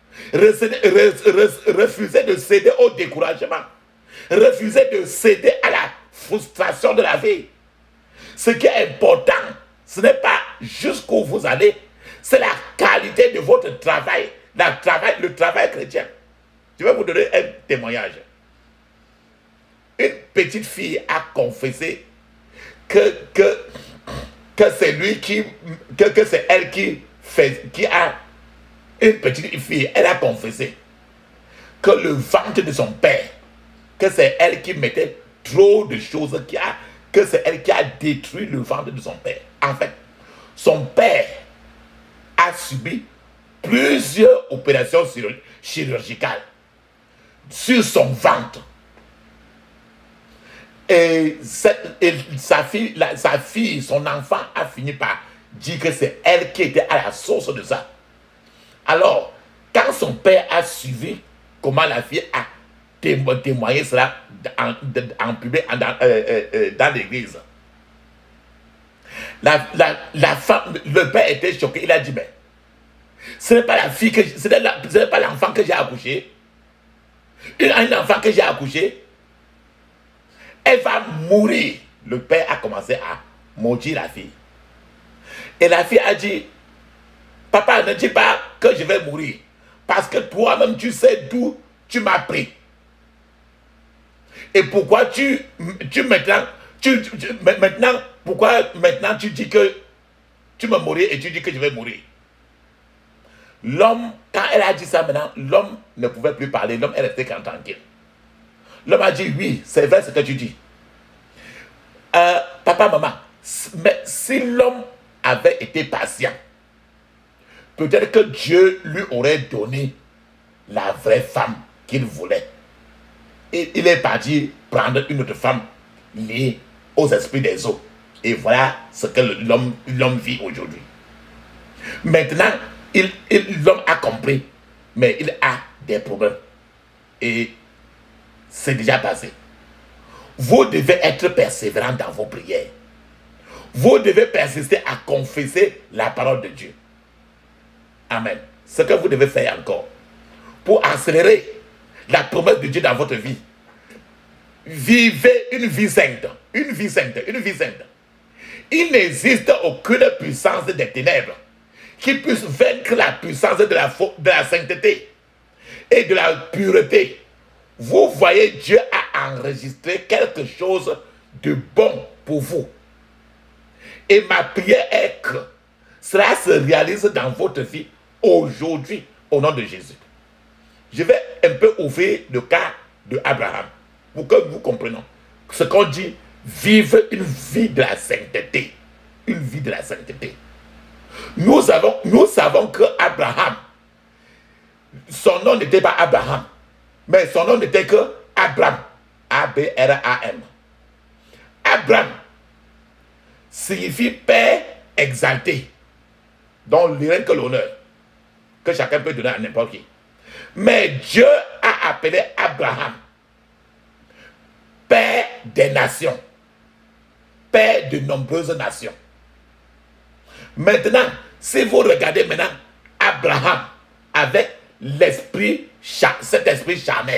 Refusez de céder au découragement. Refusez de céder à la frustration de la vie. Ce qui est important, ce n'est pas jusqu'où vous allez, c'est la qualité de votre travail, la travail, le travail chrétien. Je vais vous donner un témoignage. Une petite fille a confessé que, que, que c'est lui qui, que, que c'est elle qui fait, qui a, une petite fille, elle a confessé que le ventre de son père, que c'est elle qui mettait trop de choses, qui a, que c'est elle qui a détruit le ventre de son père. En fait, son père a subi plusieurs opérations chirurgicales sur son ventre. Et, cette, et sa, fille, la, sa fille, son enfant a fini par dire que c'est elle qui était à la source de ça. Alors, quand son père a suivi comment la fille a témoigné cela en, en public dans, euh, euh, dans l'église, la, la, la femme, le père était choqué. Il a dit, mais ce n'est pas la fille que ce n'est pas l'enfant que j'ai accouché. Un enfant que j'ai accouché, elle va mourir. Le père a commencé à maudire la fille. Et la fille a dit, papa, ne dis pas que je vais mourir. Parce que toi-même, tu sais d'où tu m'as pris. Et pourquoi tu, tu maintenant, tu, tu, maintenant, pourquoi maintenant tu dis que tu vas mourir et tu dis que je vais mourir? L'homme, quand elle a dit ça maintenant, l'homme ne pouvait plus parler, l'homme est resté tranquille. L'homme a dit, oui, c'est vrai ce que tu dis. Euh, papa, maman, mais si l'homme avait été patient, peut-être que Dieu lui aurait donné la vraie femme qu'il voulait. Et il est parti prendre une autre femme liée aux esprits des eaux. Et voilà ce que l'homme l'homme vit aujourd'hui. Maintenant, il, il, l'homme a compris, mais il a des problèmes. Et c'est déjà passé. Vous devez être persévérant dans vos prières. Vous devez persister à confesser la parole de Dieu. Amen. Ce que vous devez faire encore pour accélérer la promesse de Dieu dans votre vie. Vivez une vie sainte. Une vie sainte. Une vie sainte. Il n'existe aucune puissance des ténèbres qui puisse vaincre la puissance de la, de la sainteté et de la pureté. Vous voyez, Dieu a enregistré quelque chose de bon pour vous. Et ma prière est que cela se réalise dans votre vie aujourd'hui, au nom de Jésus. Je vais un peu ouvrir le cas de Abraham pour que nous comprenions ce qu'on dit, vivre une vie de la sainteté. Une vie de la sainteté. Nous, avons, nous savons que Abraham, son nom n'était pas Abraham. Mais son nom n'était que Abraham. A B R A M. Abraham signifie père exalté, dont rien que l'honneur, que chacun peut donner à n'importe qui. Mais Dieu a appelé Abraham père des nations, père de nombreuses nations. Maintenant, si vous regardez maintenant Abraham avec l'esprit, cet esprit charnel,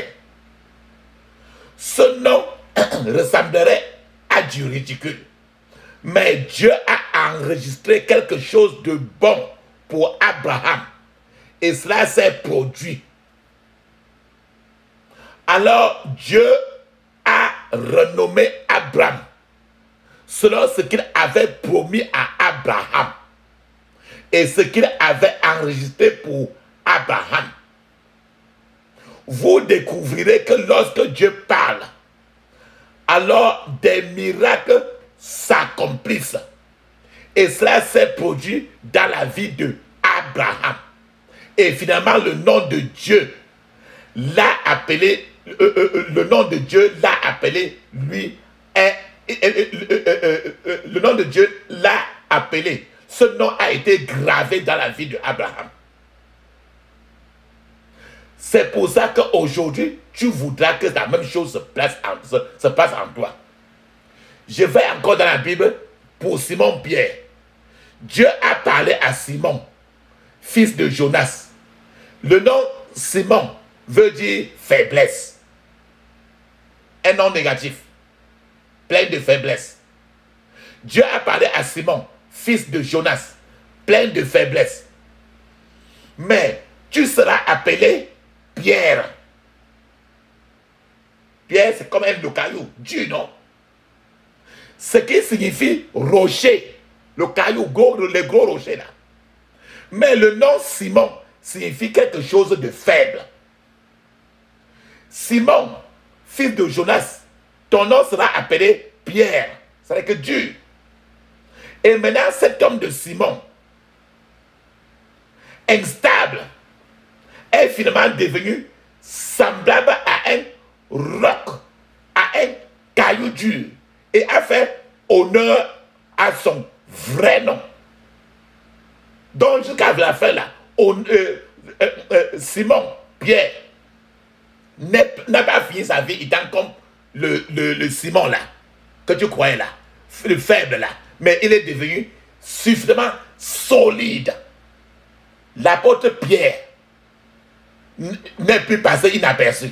ce nom ressemblerait à du ridicule. Mais Dieu a enregistré quelque chose de bon pour Abraham. Et cela s'est produit. Alors Dieu a renommé Abraham selon ce qu'il avait promis à Abraham et ce qu'il avait enregistré pour Abraham. Vous découvrirez que lorsque Dieu parle, alors des miracles s'accomplissent. Et cela s'est produit dans la vie de Abraham. Et finalement, le nom de Dieu l'a appelé, euh, euh, le nom de Dieu l'a appelé, lui, est, euh, euh, euh, euh, le nom de Dieu l'a appelé. Ce nom a été gravé dans la vie de Abraham. C'est pour ça qu'aujourd'hui, tu voudras que la même chose se place en, se, se passe en toi. Je vais encore dans la Bible pour Simon Pierre. Dieu a parlé à Simon, fils de Jonas. Le nom Simon veut dire faiblesse. Un nom négatif, plein de faiblesse. Dieu a parlé à Simon, fils de Jonas, plein de faiblesse. Mais tu seras appelé Pierre. Pierre, c'est comme un caillou, Dieu, non? Ce qui signifie rocher, le caillou, gros, les gros rochers là. Mais le nom Simon signifie quelque chose de faible. Simon, fils de Jonas, ton nom sera appelé Pierre. C'est-à-dire que Dieu. Et maintenant, cet homme de Simon, instable, est finalement devenu semblable à un roc, à un caillou dur, et a fait honneur à son vrai nom. Donc jusqu'à la fin là, on, euh, euh, euh, Simon, Pierre, n'a pas fini sa vie étant comme le, le, le Simon là, que tu croyais là, le faible là, mais il est devenu suffisamment solide. L'apôtre Pierre n'est plus passé inaperçu.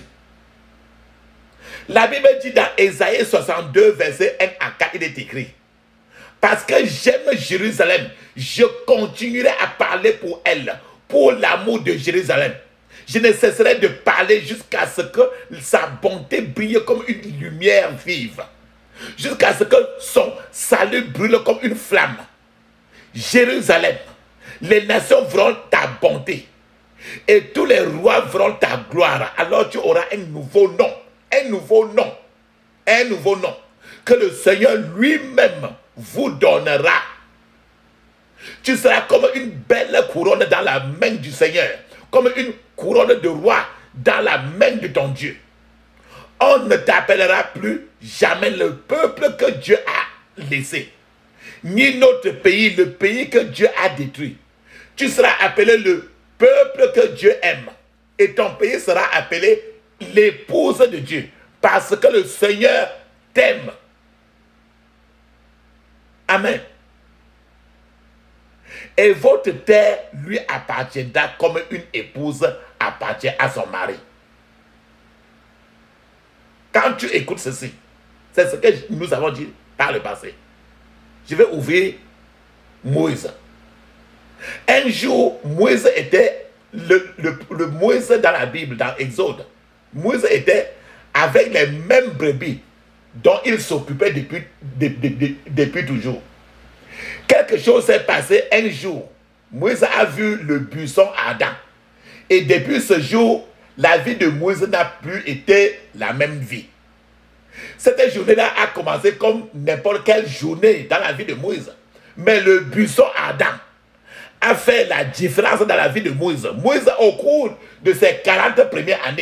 La Bible dit dans Ésaïe soixante-deux, verset un à quatre, il est écrit: parce que j'aime Jérusalem, je continuerai à parler pour elle, pour l'amour de Jérusalem. Je ne cesserai de parler jusqu'à ce que sa bonté brille comme une lumière vive, jusqu'à ce que son salut brûle comme une flamme. Jérusalem, les nations verront ta bonté et tous les rois verront ta gloire. Alors tu auras un nouveau nom, un nouveau nom, un nouveau nom que le Seigneur lui-même vous donnera. Tu seras comme une belle couronne dans la main du Seigneur, comme une couronne de roi dans la main de ton Dieu. On ne t'appellera plus jamais le peuple que Dieu a laissé, ni notre pays, le pays que Dieu a détruit. Tu seras appelé le peuple que Dieu aime, et ton pays sera appelé l'épouse de Dieu, parce que le Seigneur t'aime. Amen. Et votre terre lui appartiendra comme une épouse appartient à son mari. Quand tu écoutes ceci, c'est ce que nous avons dit par le passé. Je vais ouvrir Moïse. Un jour, Moïse était le, le, le Moïse dans la Bible, dans Exode. Moïse était avec les mêmes brebis dont il s'occupait depuis, de, de, de, depuis toujours. Quelque chose s'est passé un jour. Moïse a vu le buisson ardent. Et depuis ce jour, la vie de Moïse n'a plus été la même vie. Cette journée-là a commencé comme n'importe quelle journée dans la vie de Moïse. Mais le buisson ardent a fait la différence dans la vie de Moïse. Moïse, au cours de ses quarante premières années,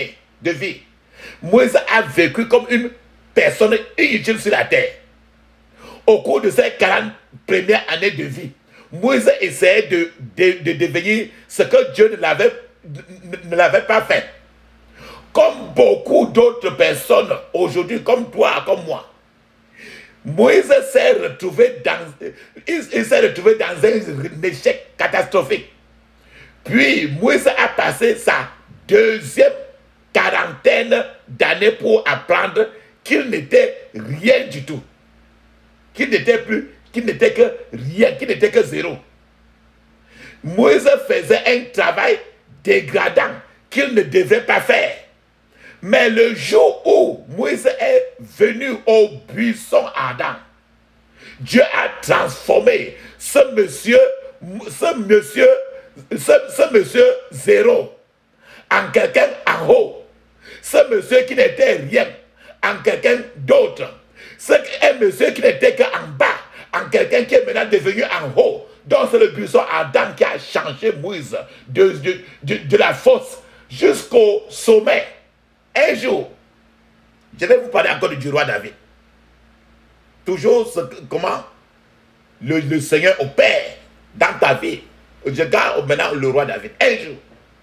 de vie. Moïse a vécu comme une personne inutile sur la terre. Au cours de ces quarante premières années de vie, Moïse essayait de, de, de devenir ce que Dieu ne l'avait ne l'avait pas fait. Comme beaucoup d'autres personnes aujourd'hui, comme toi, comme moi, Moïse s'est retrouvé dans, il, il s'est retrouvé dans un échec catastrophique. Puis Moïse a passé sa deuxième quarantaine d'années pour apprendre qu'il n'était rien du tout. Qu'il n'était plus, qu'il n'était que rien, qu'il n'était que zéro. Moïse faisait un travail dégradant qu'il ne devait pas faire. Mais le jour où Moïse est venu au buisson ardent, Dieu a transformé ce monsieur, ce monsieur, ce, ce monsieur zéro en quelqu'un en haut. Ce monsieur qui n'était rien en quelqu'un d'autre. Ce un monsieur qui n'était qu'en bas en quelqu'un qui est maintenant devenu en haut. Donc c'est le buisson ardent qui a changé Moïse de, de, de, de la fosse jusqu'au sommet. Un jour, je vais vous parler encore du roi David. Toujours ce, comment le, le Seigneur opère dans ta vie. Je garde maintenant le roi David. Un jour,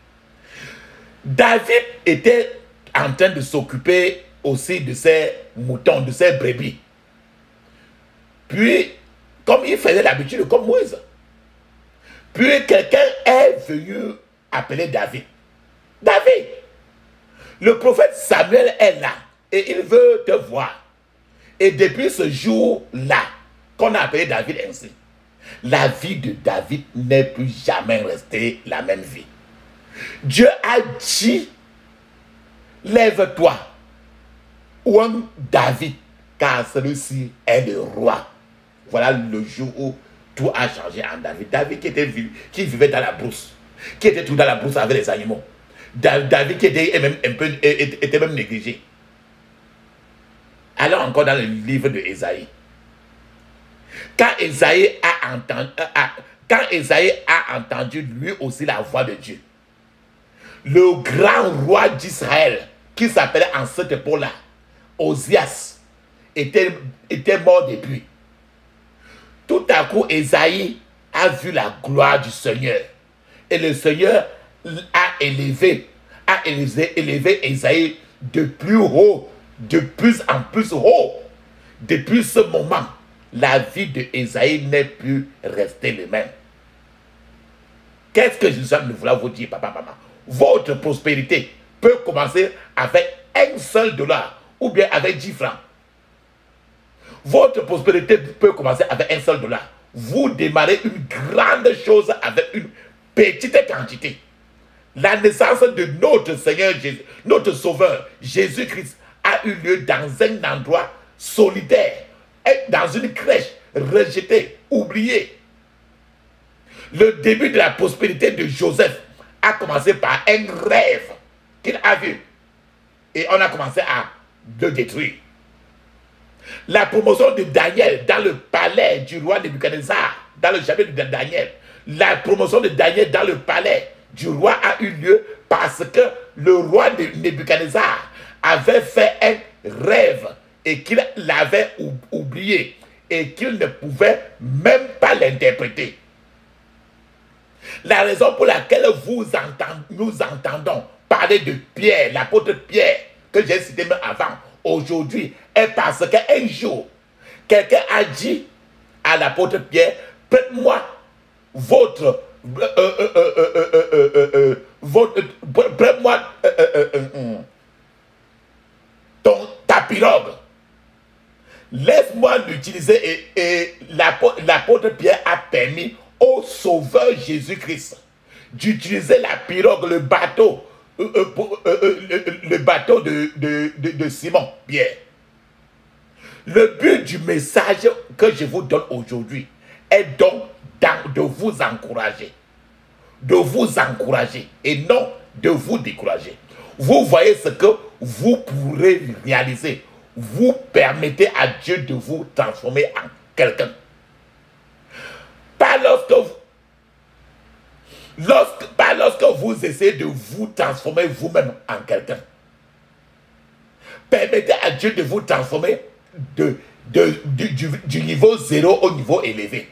David était en train de s'occuper aussi de ses moutons, de ses brebis. Puis, comme il faisait l'habitude, comme Moïse, puis quelqu'un est venu appeler David. David, le prophète Samuel est là et il veut te voir. Et depuis ce jour-là, qu'on a appelé David ainsi, la vie de David n'est plus jamais restée la même vie. Dieu a dit, lève-toi, oint David, car celui-ci est le roi. Voilà le jour où tout a changé en David. David qui, était, qui vivait dans la brousse, qui était tout dans la brousse avec les animaux. David qui était même, un peu, était même négligé. Allons encore dans le livre de Ésaïe. Quand Ésaïe a entendu, quand Ésaïe a entendu lui aussi la voix de Dieu, le grand roi d'Israël, qui s'appelait en cette époque-là Osias, était, était mort depuis. Tout à coup, Ésaïe a vu la gloire du Seigneur. Et le Seigneur a élevé, a élevé, élevé Ésaïe de plus haut, de plus en plus haut. Depuis ce moment, la vie de Ésaïe n'est plus restée la même. Qu'est-ce que je suis en train de vouloir vous dire, papa, maman? Votre prospérité peut commencer avec un seul dollar ou bien avec dix francs. Votre prospérité peut commencer avec un seul dollar. Vous démarrez une grande chose avec une petite quantité. La naissance de notre Seigneur Jésus, notre Sauveur Jésus-Christ a eu lieu dans un endroit solitaire, dans une crèche rejetée, oubliée. Le début de la prospérité de Joseph a commencé par un rêve qu'il a vu. Et on a commencé à le détruire. La promotion de Daniel dans le palais du roi Nebuchadnezzar, dans le chapitre de Daniel, la promotion de Daniel dans le palais du roi a eu lieu parce que le roi de Nebuchadnezzar avait fait un rêve et qu'il l'avait oublié et qu'il ne pouvait même pas l'interpréter. La raison pour laquelle vous entend, nous entendons parler de Pierre, l'apôtre Pierre, que j'ai cité même avant, aujourd'hui, est parce qu'un jour, quelqu'un a dit à l'apôtre Pierre, prête-moi votre, euh, euh, euh, euh, euh, euh, euh, votre, prête-moi euh, euh, euh, euh, ton, ta pirogue. Laisse-moi l'utiliser et, et l'apôtre Pierre a permis au Sauveur Jésus-Christ d'utiliser la pirogue, le bateau, euh, euh, pour, euh, euh, le, le bateau de, de, de, de Simon Pierre. Le but du message que je vous donne aujourd'hui est donc de vous encourager, de vous encourager et non de vous décourager. Vous voyez ce que vous pourrez réaliser. Vous permettez à Dieu de vous transformer en quelqu'un. Pas lorsque vous, lorsque, pas lorsque vous essayez de vous transformer vous-même en quelqu'un. Permettez à Dieu de vous transformer de, de, du, du, du niveau zéro au niveau élevé.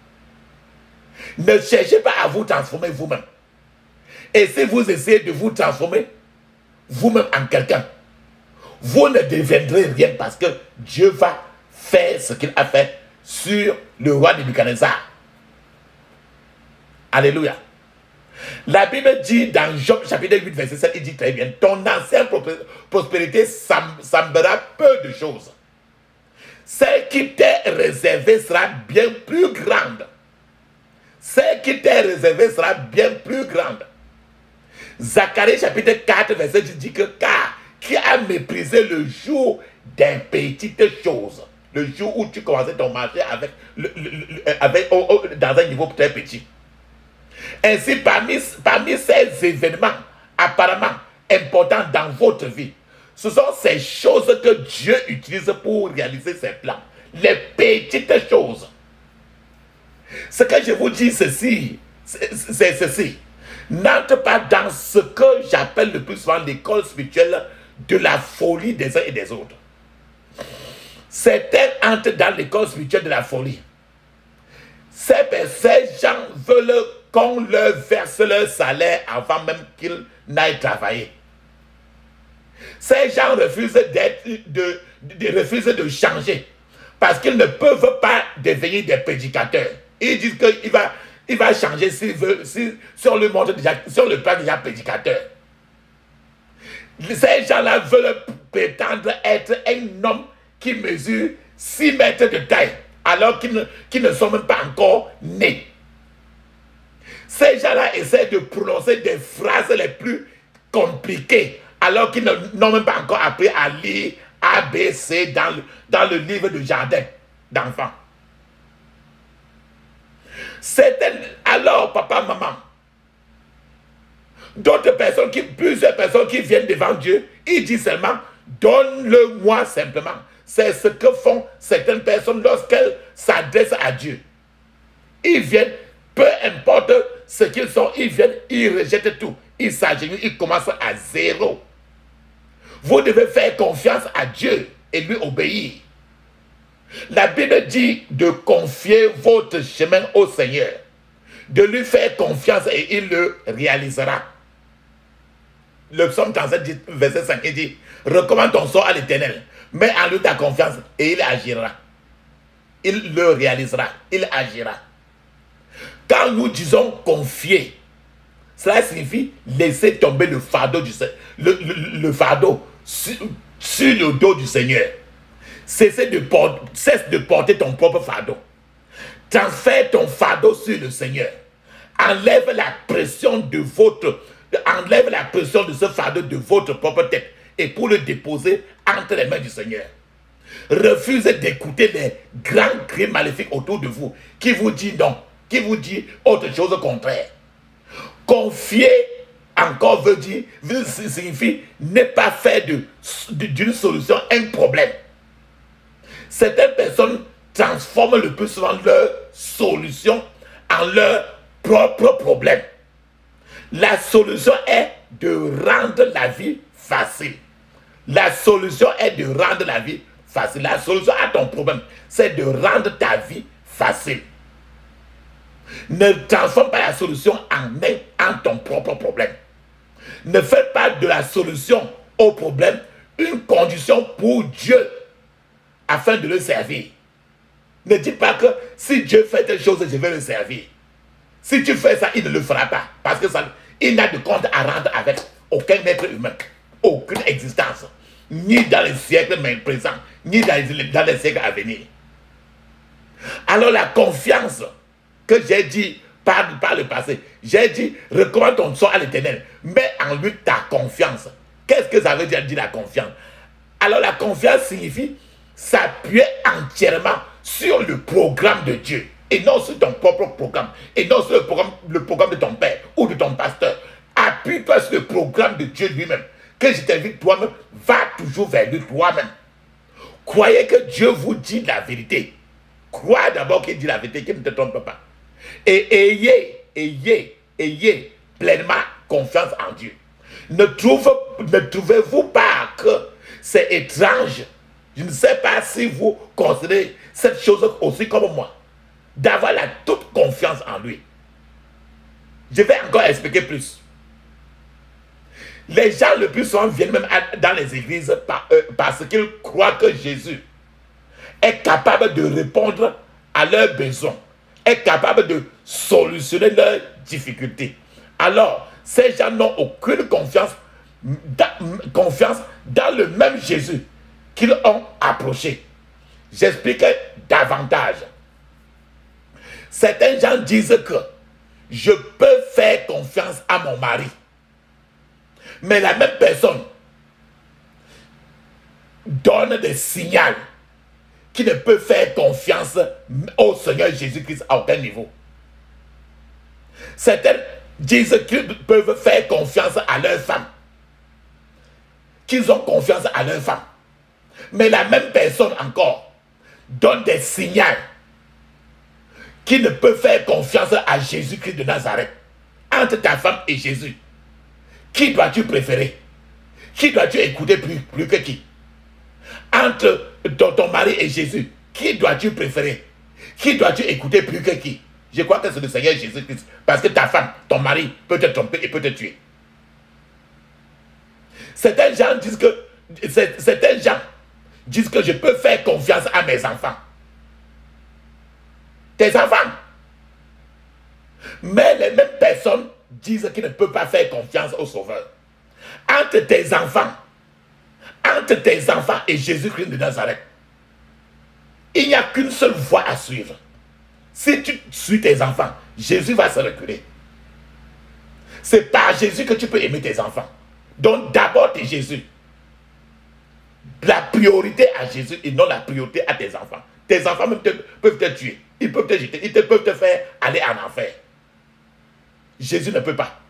Ne cherchez pas à vous transformer vous-même. Et si vous essayez de vous transformer vous-même en quelqu'un, vous ne deviendrez rien parce que Dieu va faire ce qu'il a fait sur le roi Nebuchadnezzar. Alléluia. La Bible dit dans Job chapitre huit verset sept, il dit très bien, ton ancienne prospérité semblera peu de choses. Celle qui t'est réservée sera bien plus grande. Celle qui t'est réservée sera bien plus grande. Zacharie chapitre quatre verset dix dit que car qui a méprisé le jour des petites choses, le jour où tu commençais ton marché avec, le, le, le, avec oh, oh, dans un niveau très petit. Ainsi, parmi, parmi ces événements apparemment importants dans votre vie, ce sont ces choses que Dieu utilise pour réaliser ses plans. Les petites choses. Ce que je vous dis ceci, c'est ceci. N'entre pas dans ce que j'appelle le plus souvent l'école spirituelle de la folie des uns et des autres. Certains entrent dans l'école spirituelle de la folie. Ces, ces gens veulent qu'on leur verse leur salaire avant même qu'ils n'aillent travailler. Ces gens refusent, d'être, de, de, refusent de changer parce qu'ils ne peuvent pas devenir des prédicateurs. Ils disent qu'il va, il va changer s'il veut, si, sur, le monde déjà, sur le plan déjà prédicateur. Ces gens-là veulent prétendre être un homme qui mesure six mètres de taille alors qu'ils ne, qu'ils ne sont même pas encore nés. Ces gens-là essaient de prononcer des phrases les plus compliquées alors qu'ils n'ont même pas encore appris à lire A B C dans le, dans le livre de jardin d'enfants. Alors, papa, maman, d'autres personnes, qui, plusieurs personnes qui viennent devant Dieu, ils disent seulement, donne-le-moi simplement. C'est ce que font certaines personnes lorsqu'elles s'adressent à Dieu. Ils viennent, peu importe ce qu'ils sont, ils viennent, ils rejettent tout. Ils s'agenouillent, ils commencent à zéro. Vous devez faire confiance à Dieu et lui obéir. La Bible dit de confier votre chemin au Seigneur, de lui faire confiance et il le réalisera. Le psaume trente-sept, verset cinq, il dit, recommande ton sort à l'Éternel, mets en lui ta confiance et il agira. Il le réalisera, il agira. Quand nous disons confier, cela signifie laisser tomber le fardeau, du, le, le, le fardeau sur, sur le dos du Seigneur. Cessez de, porter, cesse de porter ton propre fardeau. Transfère ton fardeau sur le Seigneur. Enlève la pression de votre, enlève la pression de ce fardeau de votre propre tête et pour le déposer entre les mains du Seigneur. Refusez d'écouter les grands cris maléfiques autour de vous qui vous disent non, qui vous dit autre chose au contraire. Confier encore veut dire, veut, signifie ne pas faire de, de, d'une solution un problème. Certaines personnes transforment le plus souvent leur solution en leur propre problème. La solution est de rendre la vie facile. La solution est de rendre la vie facile. La solution à ton problème, c'est de rendre ta vie facile. Ne transforme pas la solution en, en ton propre problème. Ne fais pas de la solution au problème une condition pour Dieu afin de le servir. Ne dis pas que si Dieu fait telle chose, je vais le servir. Si tu fais ça, il ne le fera pas. Parce que ça, il n'a de compte à rendre avec aucun être humain. Aucune existence. Ni dans les siècles présents, ni dans les, dans les siècles à venir. Alors la confiance que j'ai dit par, par le passé, j'ai dit, recommande ton sort à l'Éternel. Mets en lui ta confiance. Qu'est-ce que ça veut dire, dire la confiance? Alors la confiance signifie s'appuyer entièrement sur le programme de Dieu et non sur ton propre programme et non sur le programme, le programme de ton père ou de ton pasteur. Appuie-toi sur le programme de Dieu lui-même. Que je t'invite toi-même, va toujours vers lui toi-même. Croyez que Dieu vous dit la vérité. Crois d'abord qu'il dit la vérité, qu'il ne te trompe pas. Et ayez, ayez, ayez pleinement confiance en Dieu. Ne, trouve, ne trouvez-vous pas que C'est étrange. Je ne sais pas si vous considérez cette chose aussi comme moi. D'avoir la toute confiance en lui. Je vais encore expliquer plus. Les gens le plus souvent viennent même dans les églises par, euh, parce qu'ils croient que Jésus est capable de répondre à leurs besoins, est capable de solutionner leurs difficultés. Alors, ces gens n'ont aucune confiance dans, confiance dans le même Jésus qu'ils ont approché. J'explique davantage. Certains gens disent que je peux faire confiance à mon mari. Mais la même personne donne des signaux qui ne peut faire confiance au Seigneur Jésus-Christ à aucun niveau. Certains disent qu'ils peuvent faire confiance à leur femme, qu'ils ont confiance à leur femme. Mais la même personne encore donne des signaux qui ne peut faire confiance à Jésus-Christ de Nazareth. Entre ta femme et Jésus, qui dois-tu préférer? Qui dois-tu écouter plus, plus que qui? Entre ton, ton mari et Jésus, qui dois-tu préférer? Qui dois-tu écouter plus que qui? Je crois que c'est le Seigneur Jésus-Christ. Parce que ta femme, ton mari peut te tromper et peut te tuer. Certains gens disent que certains gens disent que je peux faire confiance à mes enfants. Tes enfants. Mais les mêmes personnes disent qu'ils ne peuvent pas faire confiance au Sauveur. Entre tes enfants, entre tes enfants et Jésus-Christ de Nazareth, il n'y a qu'une seule voie à suivre. Si tu suis tes enfants, Jésus va se reculer. C'est par Jésus que tu peux aimer tes enfants. Donc d'abord t'es Jésus. La priorité à Jésus et non la priorité à tes enfants. Tes enfants même te, peuvent te tuer. Ils peuvent te jeter. Ils te, peuvent te faire aller en enfer. Jésus ne peut pas.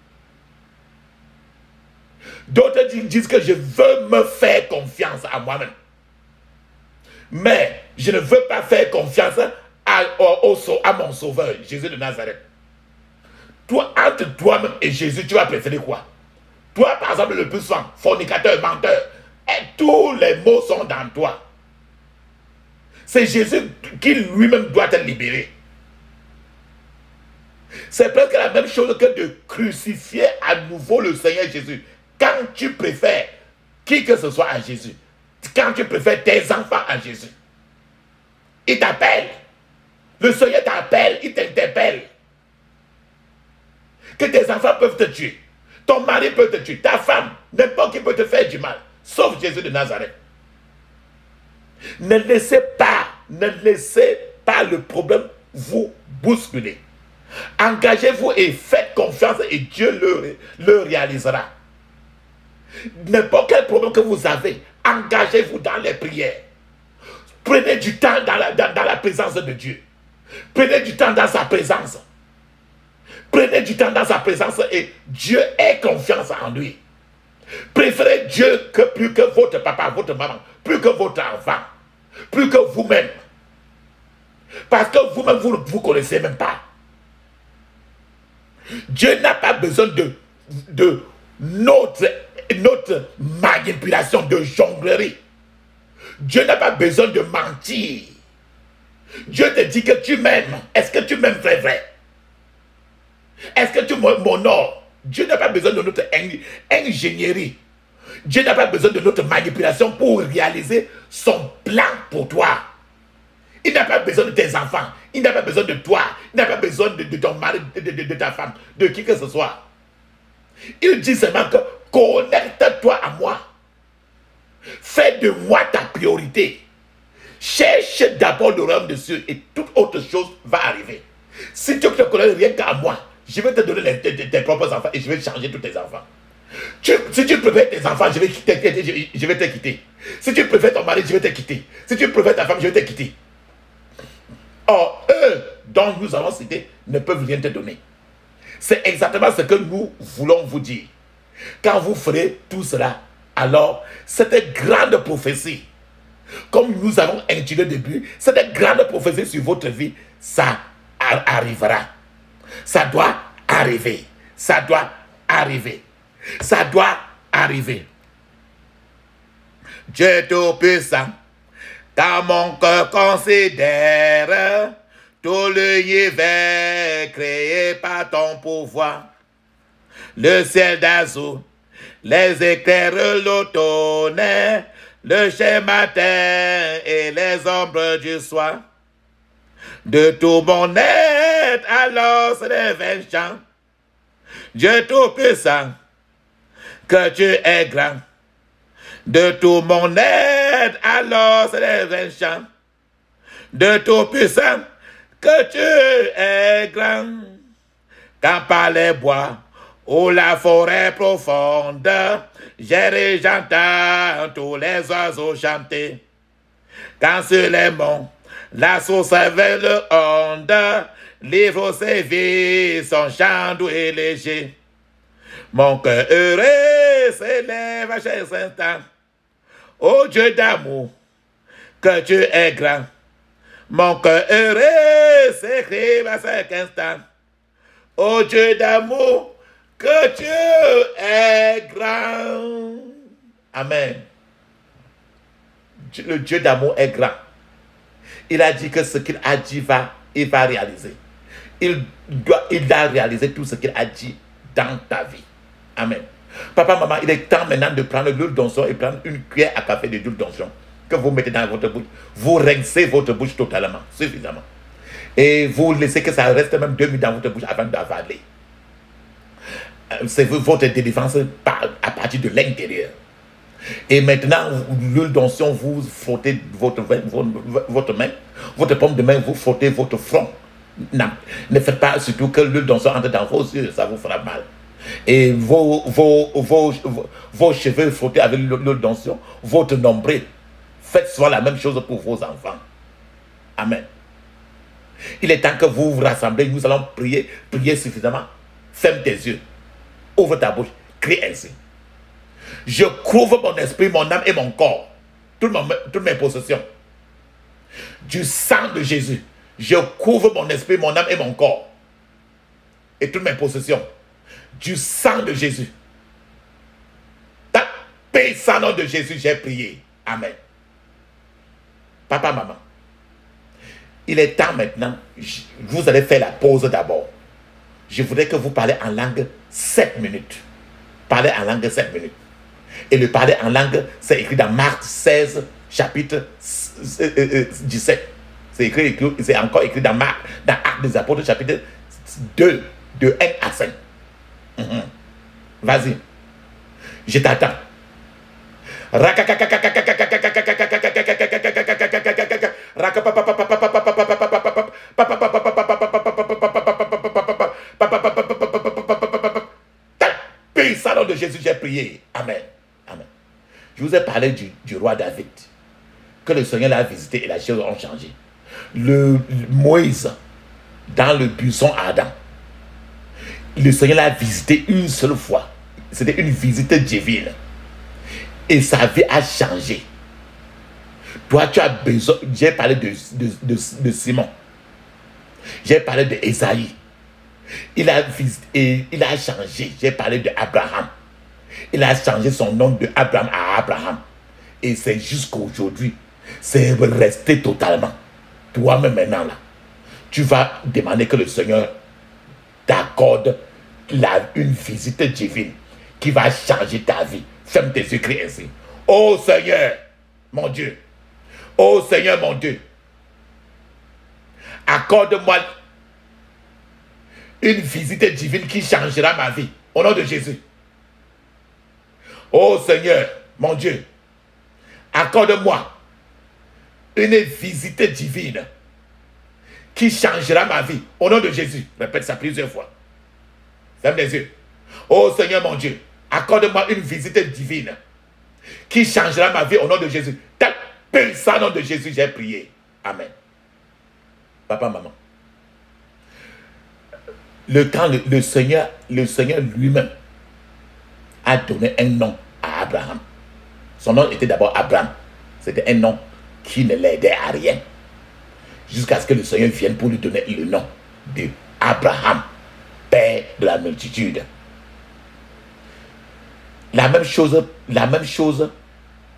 D'autres disent que je veux me faire confiance à moi-même. Mais je ne veux pas faire confiance à, au, au, à mon Sauveur, Jésus de Nazareth. Toi, entre toi-même et Jésus, tu vas préférer quoi? Toi, par exemple, le plus souvent, fornicateur, menteur, et tous les mots sont dans toi. C'est Jésus qui lui-même doit te libérer. C'est presque la même chose que de crucifier à nouveau le Seigneur Jésus. Quand tu préfères qui que ce soit à Jésus, quand tu préfères tes enfants à Jésus, il t'appelle. Le Seigneur t'appelle, il t'interpelle. Que tes enfants peuvent te tuer. Ton mari peut te tuer. Ta femme, n'importe qui peut te faire du mal. Sauf Jésus de Nazareth. Ne laissez pas, ne laissez pas le problème vous bousculer. Engagez-vous et faites confiance et Dieu le, le réalisera. N'importe quel problème que vous avez, engagez-vous dans les prières. Prenez du temps dans la, dans, dans la présence de Dieu. Prenez du temps dans sa présence. Prenez du temps dans sa présence et Dieu ait confiance en lui. Préférez Dieu que plus que votre papa, votre maman, plus que votre enfant, plus que vous-même. Parce que vous-même, vous ne vous connaissez même pas. Dieu n'a pas besoin de, de notre, notre manipulation, de jonglerie. Dieu n'a pas besoin de mentir. Dieu te dit que tu m'aimes. Est-ce que tu m'aimes vrai vrai? Est-ce que tu m'honores? Dieu n'a pas besoin de notre ingénierie. Dieu n'a pas besoin de notre manipulation pour réaliser son plan pour toi. Il n'a pas besoin de tes enfants. Il n'a pas besoin de toi. Il n'a pas besoin de, de ton mari, de, de, de ta femme, de qui que ce soit. Il dit seulement que connecte-toi à moi. Fais de moi ta priorité. Cherche d'abord le royaume de Dieu et toute autre chose va arriver. Si tu ne te connais rien qu'à moi, je vais te donner les, tes, tes propres enfants et je vais changer tous tes enfants. Tu, si tu préfères tes enfants, je vais, quitter, je, je vais te quitter. Si tu préfères ton mari, je vais te quitter. Si tu préfères ta femme, je vais te quitter. Or, eux dont nous avons cité ne peuvent rien te donner. C'est exactement ce que nous voulons vous dire. Quand vous ferez tout cela, alors cette grande prophétie, comme nous avons intitulé au début, cette grande prophétie sur votre vie, ça arrivera. Ça doit arriver. Ça doit arriver. Ça doit arriver. Dieu tout-puissant, car mon cœur considère tout l'univers créé par ton pouvoir. Le ciel d'azur, les éclairs, l'automne, le chien matin et les ombres du soir. De tout mon être, alors se lève un chant. Dieu tout-puissant, que tu es grand. De tout mon être, alors se lève un chant. De tout-puissant, que tu es grand. Quand par les bois ou la forêt profonde, j'ai j'entends tous les oiseaux chanter. Quand sur les monts, la source avec le onde, livre ses vies, son chant doux et léger. Mon cœur heureux s'élève à chaque instant. Ô Dieu d'amour, que tu es grand. Mon cœur heureux s'écrit à chaque instant. Ô Dieu d'amour, que tu es grand. Amen. Le Dieu d'amour est grand. Il a dit que ce qu'il a dit va, il va réaliser. Il doit, il a réalisé tout ce qu'il a dit dans ta vie. Amen. Papa, maman, il est temps maintenant de prendre l'huile d'onction et prendre une cuillère à café de l'huile d'onction que vous mettez dans votre bouche. Vous rincez votre bouche totalement, suffisamment. Et vous laissez que ça reste même deux minutes dans votre bouche avant d'avaler. C'est votre délivrance à partir de l'intérieur. Et maintenant, l'huile d'onction, vous frottez votre, votre, votre main, votre paume de main, vous frottez votre front. Non, ne faites pas surtout que l'huile d'onction entre dans vos yeux, ça vous fera mal. Et vos, vos, vos, vos, vos cheveux frottés avec l'huile d'onction, votre nombril. Faites soit la même chose pour vos enfants. Amen. Il est temps que vous vous rassemblez, nous allons prier, prier suffisamment. Ferme tes yeux, ouvre ta bouche, crie ainsi. Je couvre mon esprit, mon âme et mon corps, toutes mes, toutes mes possessions, du sang de Jésus. Je couvre mon esprit, mon âme et mon corps, et toutes mes possessions, du sang de Jésus. Tapez ça, nom de Jésus, j'ai prié. Amen. Papa, maman, il est temps maintenant, vous allez faire la pause d'abord. Je voudrais que vous parlez en langue sept minutes. Parlez en langue sept minutes. Et le parler en langue, c'est écrit dans Marc seize, chapitre dix-sept. C'est écrit, c'est encore écrit dans Marc, dans Actes des Apôtres, chapitre deux, de un à cinq. Mm-hmm. Vas-y. Je t'attends. Tapez ça, nom de Jésus, j'ai prié. Amen. Amen. Je vous ai parlé du, du roi David, que le Seigneur l'a visité et les choses ont changé. Le, le Moïse, dans le buisson ardent, le Seigneur l'a visité une seule fois. C'était une visite divine. Et sa vie a changé. Toi, tu as besoin. J'ai parlé de, de, de, de Simon. J'ai parlé de Esaïe. Il a visité, il a changé. J'ai parlé de Abraham. Il a changé son nom de Abraham à Abraham. Et c'est jusqu'aujourd'hui. C'est resté totalement. Toi-même maintenant là, tu vas demander que le Seigneur t'accorde la, une visite divine qui va changer ta vie. Ferme tes yeux, crie ainsi. Oh Seigneur, mon Dieu. Oh Seigneur, mon Dieu. Accorde-moi une visite divine qui changera ma vie. Au nom de Jésus. Oh Seigneur, mon Dieu. Accorde-moi une visite divine qui changera ma vie. Au nom de Jésus. Répète ça plusieurs fois. Ferme les yeux. Oh Seigneur, mon Dieu. Accorde-moi une visite divine qui changera ma vie au nom de Jésus. Tapez ça au nom de Jésus, j'ai prié. Amen. Papa, maman. Le temps, le, le Seigneur, le Seigneur lui-même a donné un nom à Abraham. Son nom était d'abord Abraham. C'était un nom qui ne l'aidait à rien. Jusqu'à ce que le Seigneur vienne pour lui donner le nom de Abraham, père de la multitude. La même chose, la même chose